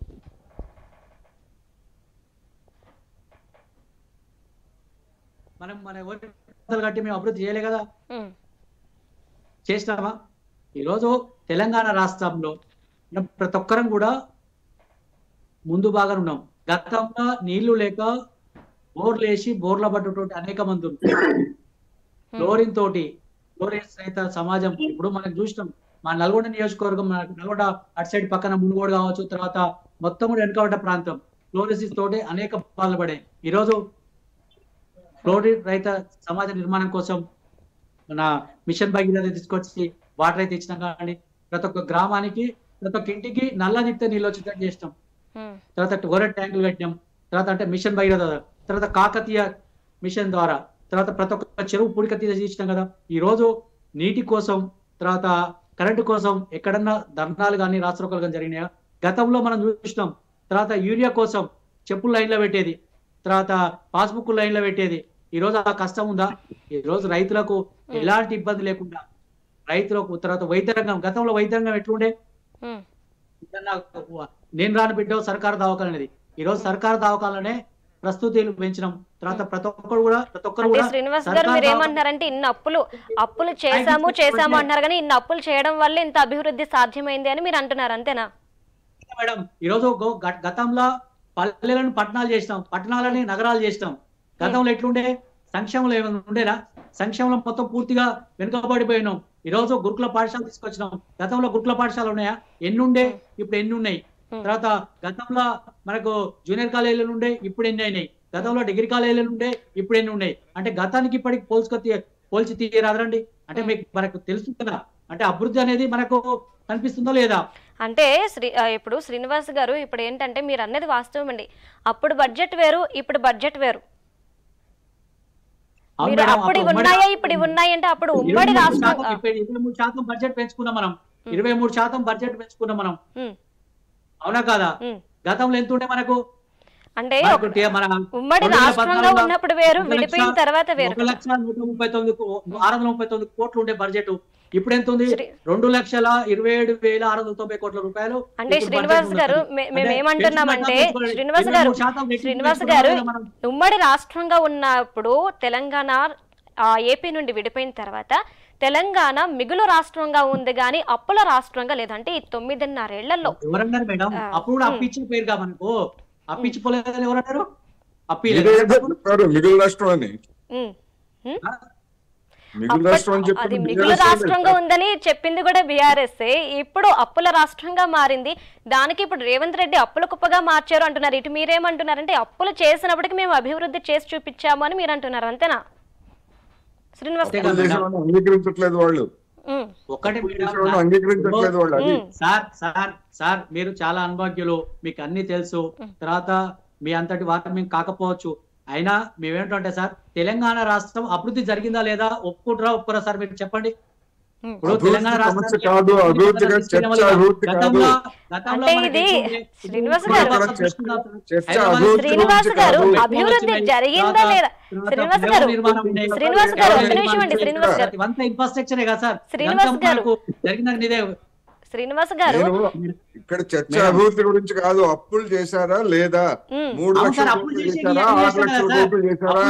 మనం మన ఓట్లు కట్టి మేము అభివృద్ధి చేయలే కదా, చేసినామా? ఈరోజు తెలంగాణ రాష్ట్రంలో ప్రతి ఒక్కరం కూడా ముందు బాగా ఉన్నాం. గతంలో నీళ్లు లేక బోర్లు వేసి బోర్ల పడ్డటువంటి అనేక మంది ఉన్నారు. ఫ్లోరిన్ తోటి ఫ్లోరిన్ సహిత సమాజం ఇప్పుడు మనం చూసినాం. మా నల్గొండ నియోజకవర్గం, నల్గొండ అటు సైడ్ పక్కన మునుగోడు కావచ్చు, తర్వాత మొత్తం కూడా వెనుకబడ్డ ప్రాంతం ఫ్లోరిసిస్ తోటి అనేక బాధలు పడాయి. ఈరోజు ఫ్లోరిన్ రహిత సమాజ నిర్మాణం కోసం మన మిషన్ భగీరథ తీసుకొచ్చి వాటర్ అయితే ఇచ్చినాం. కానీ ప్రతి ఒక్క గ్రామానికి ప్రతి ఒక్క ఇంటికి నల్ల నిత్య నీళ్ళు వచ్చేటట్టు చేసినాం. తర్వాత గోరెట్ ట్యాంకులు కట్టినాం. తర్వాత అంటే మిషన్ భగీరథ, తర్వాత కాకతీయ మిషన్ ద్వారా, తర్వాత ప్రతి ఒక్క చెరువు పూడిక తీసినాం కదా. ఈ రోజు నీటి కోసం, తర్వాత కరెంటు కోసం ఎక్కడన్నా ధర్నాలు కానీ రాష్ట్రోకలు కానీ జరిగినాయా? గతంలో మనం చూసినాం. తర్వాత యూరియా కోసం చెప్పులు లైన్లో పెట్టేది, తర్వాత పాస్బుక్ లైన్లో పెట్టేది. ఈ రోజు ఆ కష్టం ఉందా? ఈ రోజు రైతులకు ఎలాంటి ఇబ్బంది లేకుండా రైతులకు, తర్వాత వైద్య రంగం, గతంలో వైద్య రంగం ఎట్లుండే? నేను రాని బిడ్డ సర్కారు దవాఖాన అనేది. ఈ రోజు సర్కారు దవాఖానలోనే ప్రస్తుతులు పెంచినాం. తర్వాత ప్రతి ఒక్కరు కూడా ప్రతి ఒక్కరు కూడా శ్రీనివాస్ గారు మీరు ఏమంటారంటే ఇన్ని అప్పులు అప్పులు చేశాము చేశాము అంటున్నారు కానీ ఇన్ని అప్పులు చేయడం వల్ల ఇంత అభివృద్ధి సాధ్యమైంది అని మీరు అంటున్నారు, అంతేనా మేడం? ఈ రోజు గతంలో పల్లెలను పట్టణాలు చేసినాం, పట్టణాలని నగరాలు చేసినాం. గతంలో ఎట్లుండే? సంక్షేమంలో ఏమైనా ఉండేనా? సంక్షేమంలో మొత్తం పూర్తిగా వెనుకబడిపోయినాం. ఈ రోజు గురుకుల పాఠశాల తీసుకొచ్చినాం. గతంలో గురుకుల పాఠశాల ఉన్నాయా? ఎన్ని ఉండే? ఇప్పుడు ఎన్ని ఉన్నాయి? తర్వాత గతంలో మనకు జూనియర్ కాలేజీలు ఉండే, ఇప్పుడు ఎన్ని అయినాయి? గతంలో డిగ్రీ కాలేజీలు ఉండే, ఇప్పుడు ఎన్ని ఉన్నాయి? అంటే గతానికి ఇప్పటికి పోల్చుకో పోల్చి తీయరాదండి. అంటే మీకు మనకు తెలుసు కదా, అంటే అభివృద్ధి అనేది మనకు కనిపిస్తుందో లేదా? అంటే శ్రీ ఇప్పుడు శ్రీనివాస్ గారు ఇప్పుడు ఏంటంటే మీరు అన్నది వాస్తవం అండి. అప్పుడు బడ్జెట్ వేరు, ఇప్పుడు బడ్జెట్ వేరు. మీరు అప్పుడు ఉన్నాయా ఇప్పుడు ఉన్నాయి అంటే అప్పుడు ఉమ్మడి రాష్ట్రం ఇరవై మూడు శాతం బడ్జెట్ పెంచుకున్నాం మనం. ఇరవై మూడు శాతం బడ్జెట్ పెంచుకున్నాం మనం, అవునా కాదా? గతంలో ఎంత ఉండే మనకు? అంటే ఉమ్మడి రాష్ట్రంలో ఉన్నప్పుడు వేరు, విడిపోయిన తర్వాత వేరు. ఒక లక్ష నూట ముప్పై తొమ్మిది ఆరు వందల ముప్పై తొమ్మిది కోట్లు ఉండే బడ్జెట్. ఇప్పుడు ఎంత ఉంది? రెండు లక్షల ఇరవై ఏడు వేల ఆరు వందల తొంభై కోట్ల రూపాయలు. అంటే శ్రీనివాస్ గారు మేము ఏమంటున్నామంటే శ్రీనివాస్ గారు శ్రీనివాస్ గారు ఉమ్మడి రాష్ట్రంగా ఉన్నప్పుడు తెలంగాణ ఏపీ నుండి విడిపోయిన తర్వాత తెలంగాణ మిగులు రాష్ట్రంగా ఉంది కానీ అప్పుల రాష్ట్రంగా లేదంటే ఈ తొమ్మిదిన్నరేళ్లలో. ఎవరన్నారు మేడం? అప్పుడు అప్పిచ్చిన పేరుగా మనకు అప్పిచ్చిపోలేదని ఎవరన్నారు? అప్పి మిగులు రాష్ట్రం అని అది మిగులు రాష్ట్రంగా ఉందని చెప్పింది కూడా బీఆర్ఎస్. ఇప్పుడు అప్పుల రాష్ట్రంగా మారింది. దానికి ఇప్పుడు రేవంత్ రెడ్డి అప్పుల కుప్పగా మార్చారు అంటున్నారు. ఇటు మీరేమంటున్నారంటే అప్పులు చేసినప్పటికీ మేము అభివృద్ధి చేసి చూపించాము అని మీరు అంటున్నారు, అంతేనా శ్రీనివాస్? అంగీకరించట్లేదు వాళ్ళు. ఒకటి అంగీకరించట్లేదు వాళ్ళు. సార్ సార్ సార్ మీరు చాలా అనుభాగ్యులు, మీకు అన్ని తెలుసు. తర్వాత మీ అంతటి వార్త మేము కాకపోవచ్చు, అయినా మేమేంటంటే సార్ తెలంగాణ రాష్ట్రం అభివృద్ధి జరిగిందా లేదా ఒప్పుకుంటారా ఒప్పుకోరా సార్ మీరు చెప్పండి. ఇప్పుడు తెలంగాణ రాష్ట్రం శ్రీనివాస్ గారు శ్రీనివాస్ గారు అభివృద్ధి జరిగిందా లేదా? శ్రీనివాస్ గారు శ్రీనివాస్ గారు ఒక్క నిమిషం అండి. శ్రీనివాస్ గారు ఇన్ఫ్రాస్ట్రక్చరే కదా సార్. శ్రీనివాస్ గారు జరిగిందా? శ్రీనివాస్ గారు ఇక్కడ చర్చ అభివృద్ధి గురించి కాదు, అప్పులు చేశారా లేదా, మూడు లక్షల కోట్లు చేశారా, ఆరు లక్షల కోట్లు చేశారా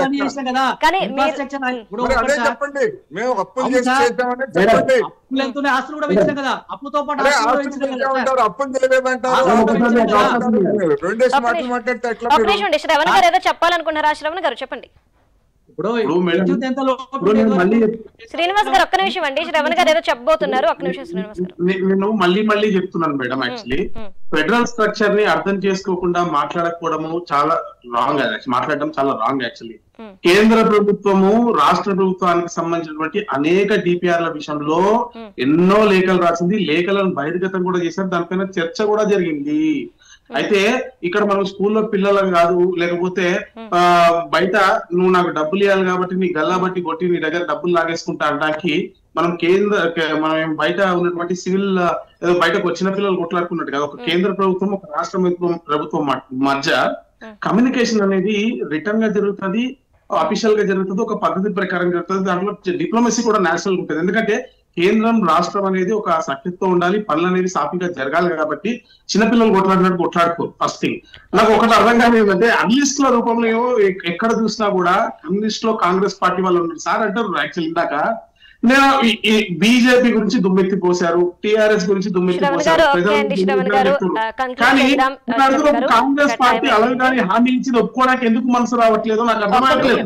అదే చెప్పండి. మేము అప్పులు చేసి చేద్దామని చెప్పండి. అప్పులు చేయలేదంటారు. రెండేసి మాటలు మాట్లాడితే ఎట్లా? శ్రవణ్ గారు ఏదో చెప్పాలనుకున్నారా? శ్రవణ్ గారు చెప్పండి. శ్రీనివాస్ గారు ఒక్క నిమిషం అండి. శ్రవణ్ గారు ఏదో చెప్పబోతున్నారు, ఒక్క నిమిషం శ్రీనివాస్ గారు. నేను మళ్ళీ మళ్ళీ చెప్తున్నాను మేడం, యాక్చువల్లీ ఫెడరల్ స్ట్రక్చర్ ని అర్థం చేసుకోకుండా మాట్లాడకపోవడము చాలా రాంగ్. మాట్లాడడం చాలా రాంగ్ యాక్చువల్లీ. కేంద్ర ప్రభుత్వము రాష్ట్ర ప్రభుత్వానికి సంబంధించినటువంటి అనేక డిపిఆర్ల విషయంలో ఎన్నో లేఖలు రాసింది, లేఖలను బహిర్గతం కూడా చేశారు, దానిపైన చర్చ కూడా జరిగింది. అయితే ఇక్కడ మనం స్కూల్లో పిల్లలకు కాదు, లేకపోతే ఆ బయట నువ్వు నాకు డబ్బులు ఇవ్వాలి కాబట్టి నీ గల్లా బట్టి కొట్టి నీ దగ్గర డబ్బులు లాగేసుకుంటా అనడానికి మనం కేంద్ర మనం బయట ఉన్నటువంటి సివిల్ ఏదో బయటకు వచ్చిన పిల్లలు కొట్లాడుకున్నట్టు కదా, ఒక కేంద్ర ప్రభుత్వం ఒక రాష్ట్ర ప్రభుత్వం మధ్య కమ్యూనికేషన్ అనేది రిటర్న్ గా జరుగుతుంది, అఫీషియల్ గా జరుగుతుంది, ఒక పద్ధతి ప్రకారం జరుగుతుంది. దాంట్లో డిప్లొమసీ కూడా నేషనల్ ఉంటుంది. ఎందుకంటే కేంద్రం రాష్ట్రం అనేది ఒక సఖ్యతతో ఉండాలి, పనులు అనేది సాఫీగా జరగాలి. కాబట్టి చిన్నపిల్లలు కొట్లాడినట్టు కొట్లాడుకోరు. ఫస్ట్ థింగ్ నాకు ఒకటి అర్థం కాదు ఏంటంటే అన్లిస్టుల రూపంలో ఎక్కడ చూసినా కూడా కమ్యూనిస్ట్ లో కాంగ్రెస్ పార్టీ వాళ్ళు ఉన్నారు సార్ అంటారు. యాక్చువల్ ఇందాక నేను బీజేపీ గురించి దుమ్మెత్తి పోశారు, టిఆర్ఎస్ గురించి దుమ్మెత్తి పోశారు, కానీ కాంగ్రెస్ పార్టీ అలాగే హామీ ఇచ్చింది ఒప్పుకోవడానికి ఎందుకు మనసు రావట్లేదు నాకు అర్థమవట్లేదు.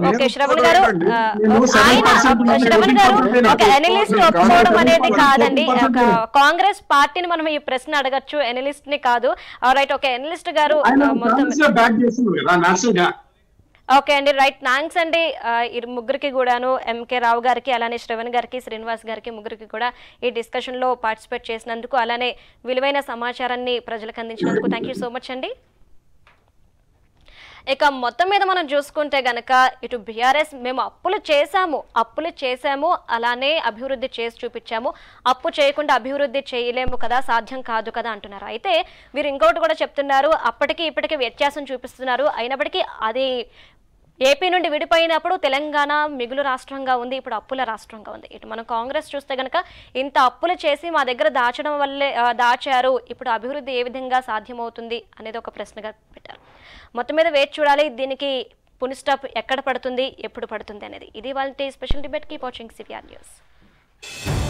కాంగ్రెస్ పార్టీని మనం ఈ ప్రశ్న అడగచ్చు, ఎనలిస్ట్ ని కాదు. రైట్, ఓకే ఎనలిస్ట్ గారు బ్యాక్ చేస్తున్నారు కదా నేషనల్ గా. ఓకే అండి, రైట్, థ్యాంక్స్ అండి ముగ్గురికి కూడాను, ఎంకే రావు గారికి, అలానే శ్రవణ్ గారికి, శ్రీనివాస్ గారికి, ముగ్గురికి కూడా ఈ డిస్కషన్ లో పార్టిసిపేట్ చేసినందుకు, అలానే విలువైన సమాచారాన్ని ప్రజలకు అందించినందుకు థ్యాంక్ యూ సో మచ్ అండి. ఇక మొత్తం మీద మనం చూసుకుంటే గనక ఇటు బీఆర్ఎస్ మేము అప్పులు చేశాము అప్పులు చేశాము అలానే అభివృద్ధి చేసి చూపించాము, అప్పు చేయకుండా అభివృద్ధి చేయలేము కదా, సాధ్యం కాదు కదా అంటున్నారు. అయితే వీరు ఇంకోటి కూడా చెప్తున్నారు, అప్పటికి ఇప్పటికీ వ్యత్యాసం చూపిస్తున్నారు. అయినప్పటికీ అది ఏపీ నుండి విడిపోయినప్పుడు తెలంగాణ మిగులు రాష్ట్రంగా ఉంది, ఇప్పుడు అప్పుల రాష్ట్రంగా ఉంది. ఇటు మనం కాంగ్రెస్ చూస్తే గనక ఇంత అప్పులు చేసి మా దగ్గర దాచడం వల్లే దాచారు, ఇప్పుడు అభివృద్ధి ఏ విధంగా సాధ్యమవుతుంది అనేది ఒక ప్రశ్నగా పెట్టారు. మొత్తం మీద వేచి చూడాలి దీనికి పుని స్టాప్ ఎక్కడ పడుతుంది, ఎప్పుడు పడుతుంది అనేది. ఇది వాళ్ళ special debate. Keep watching CVR news.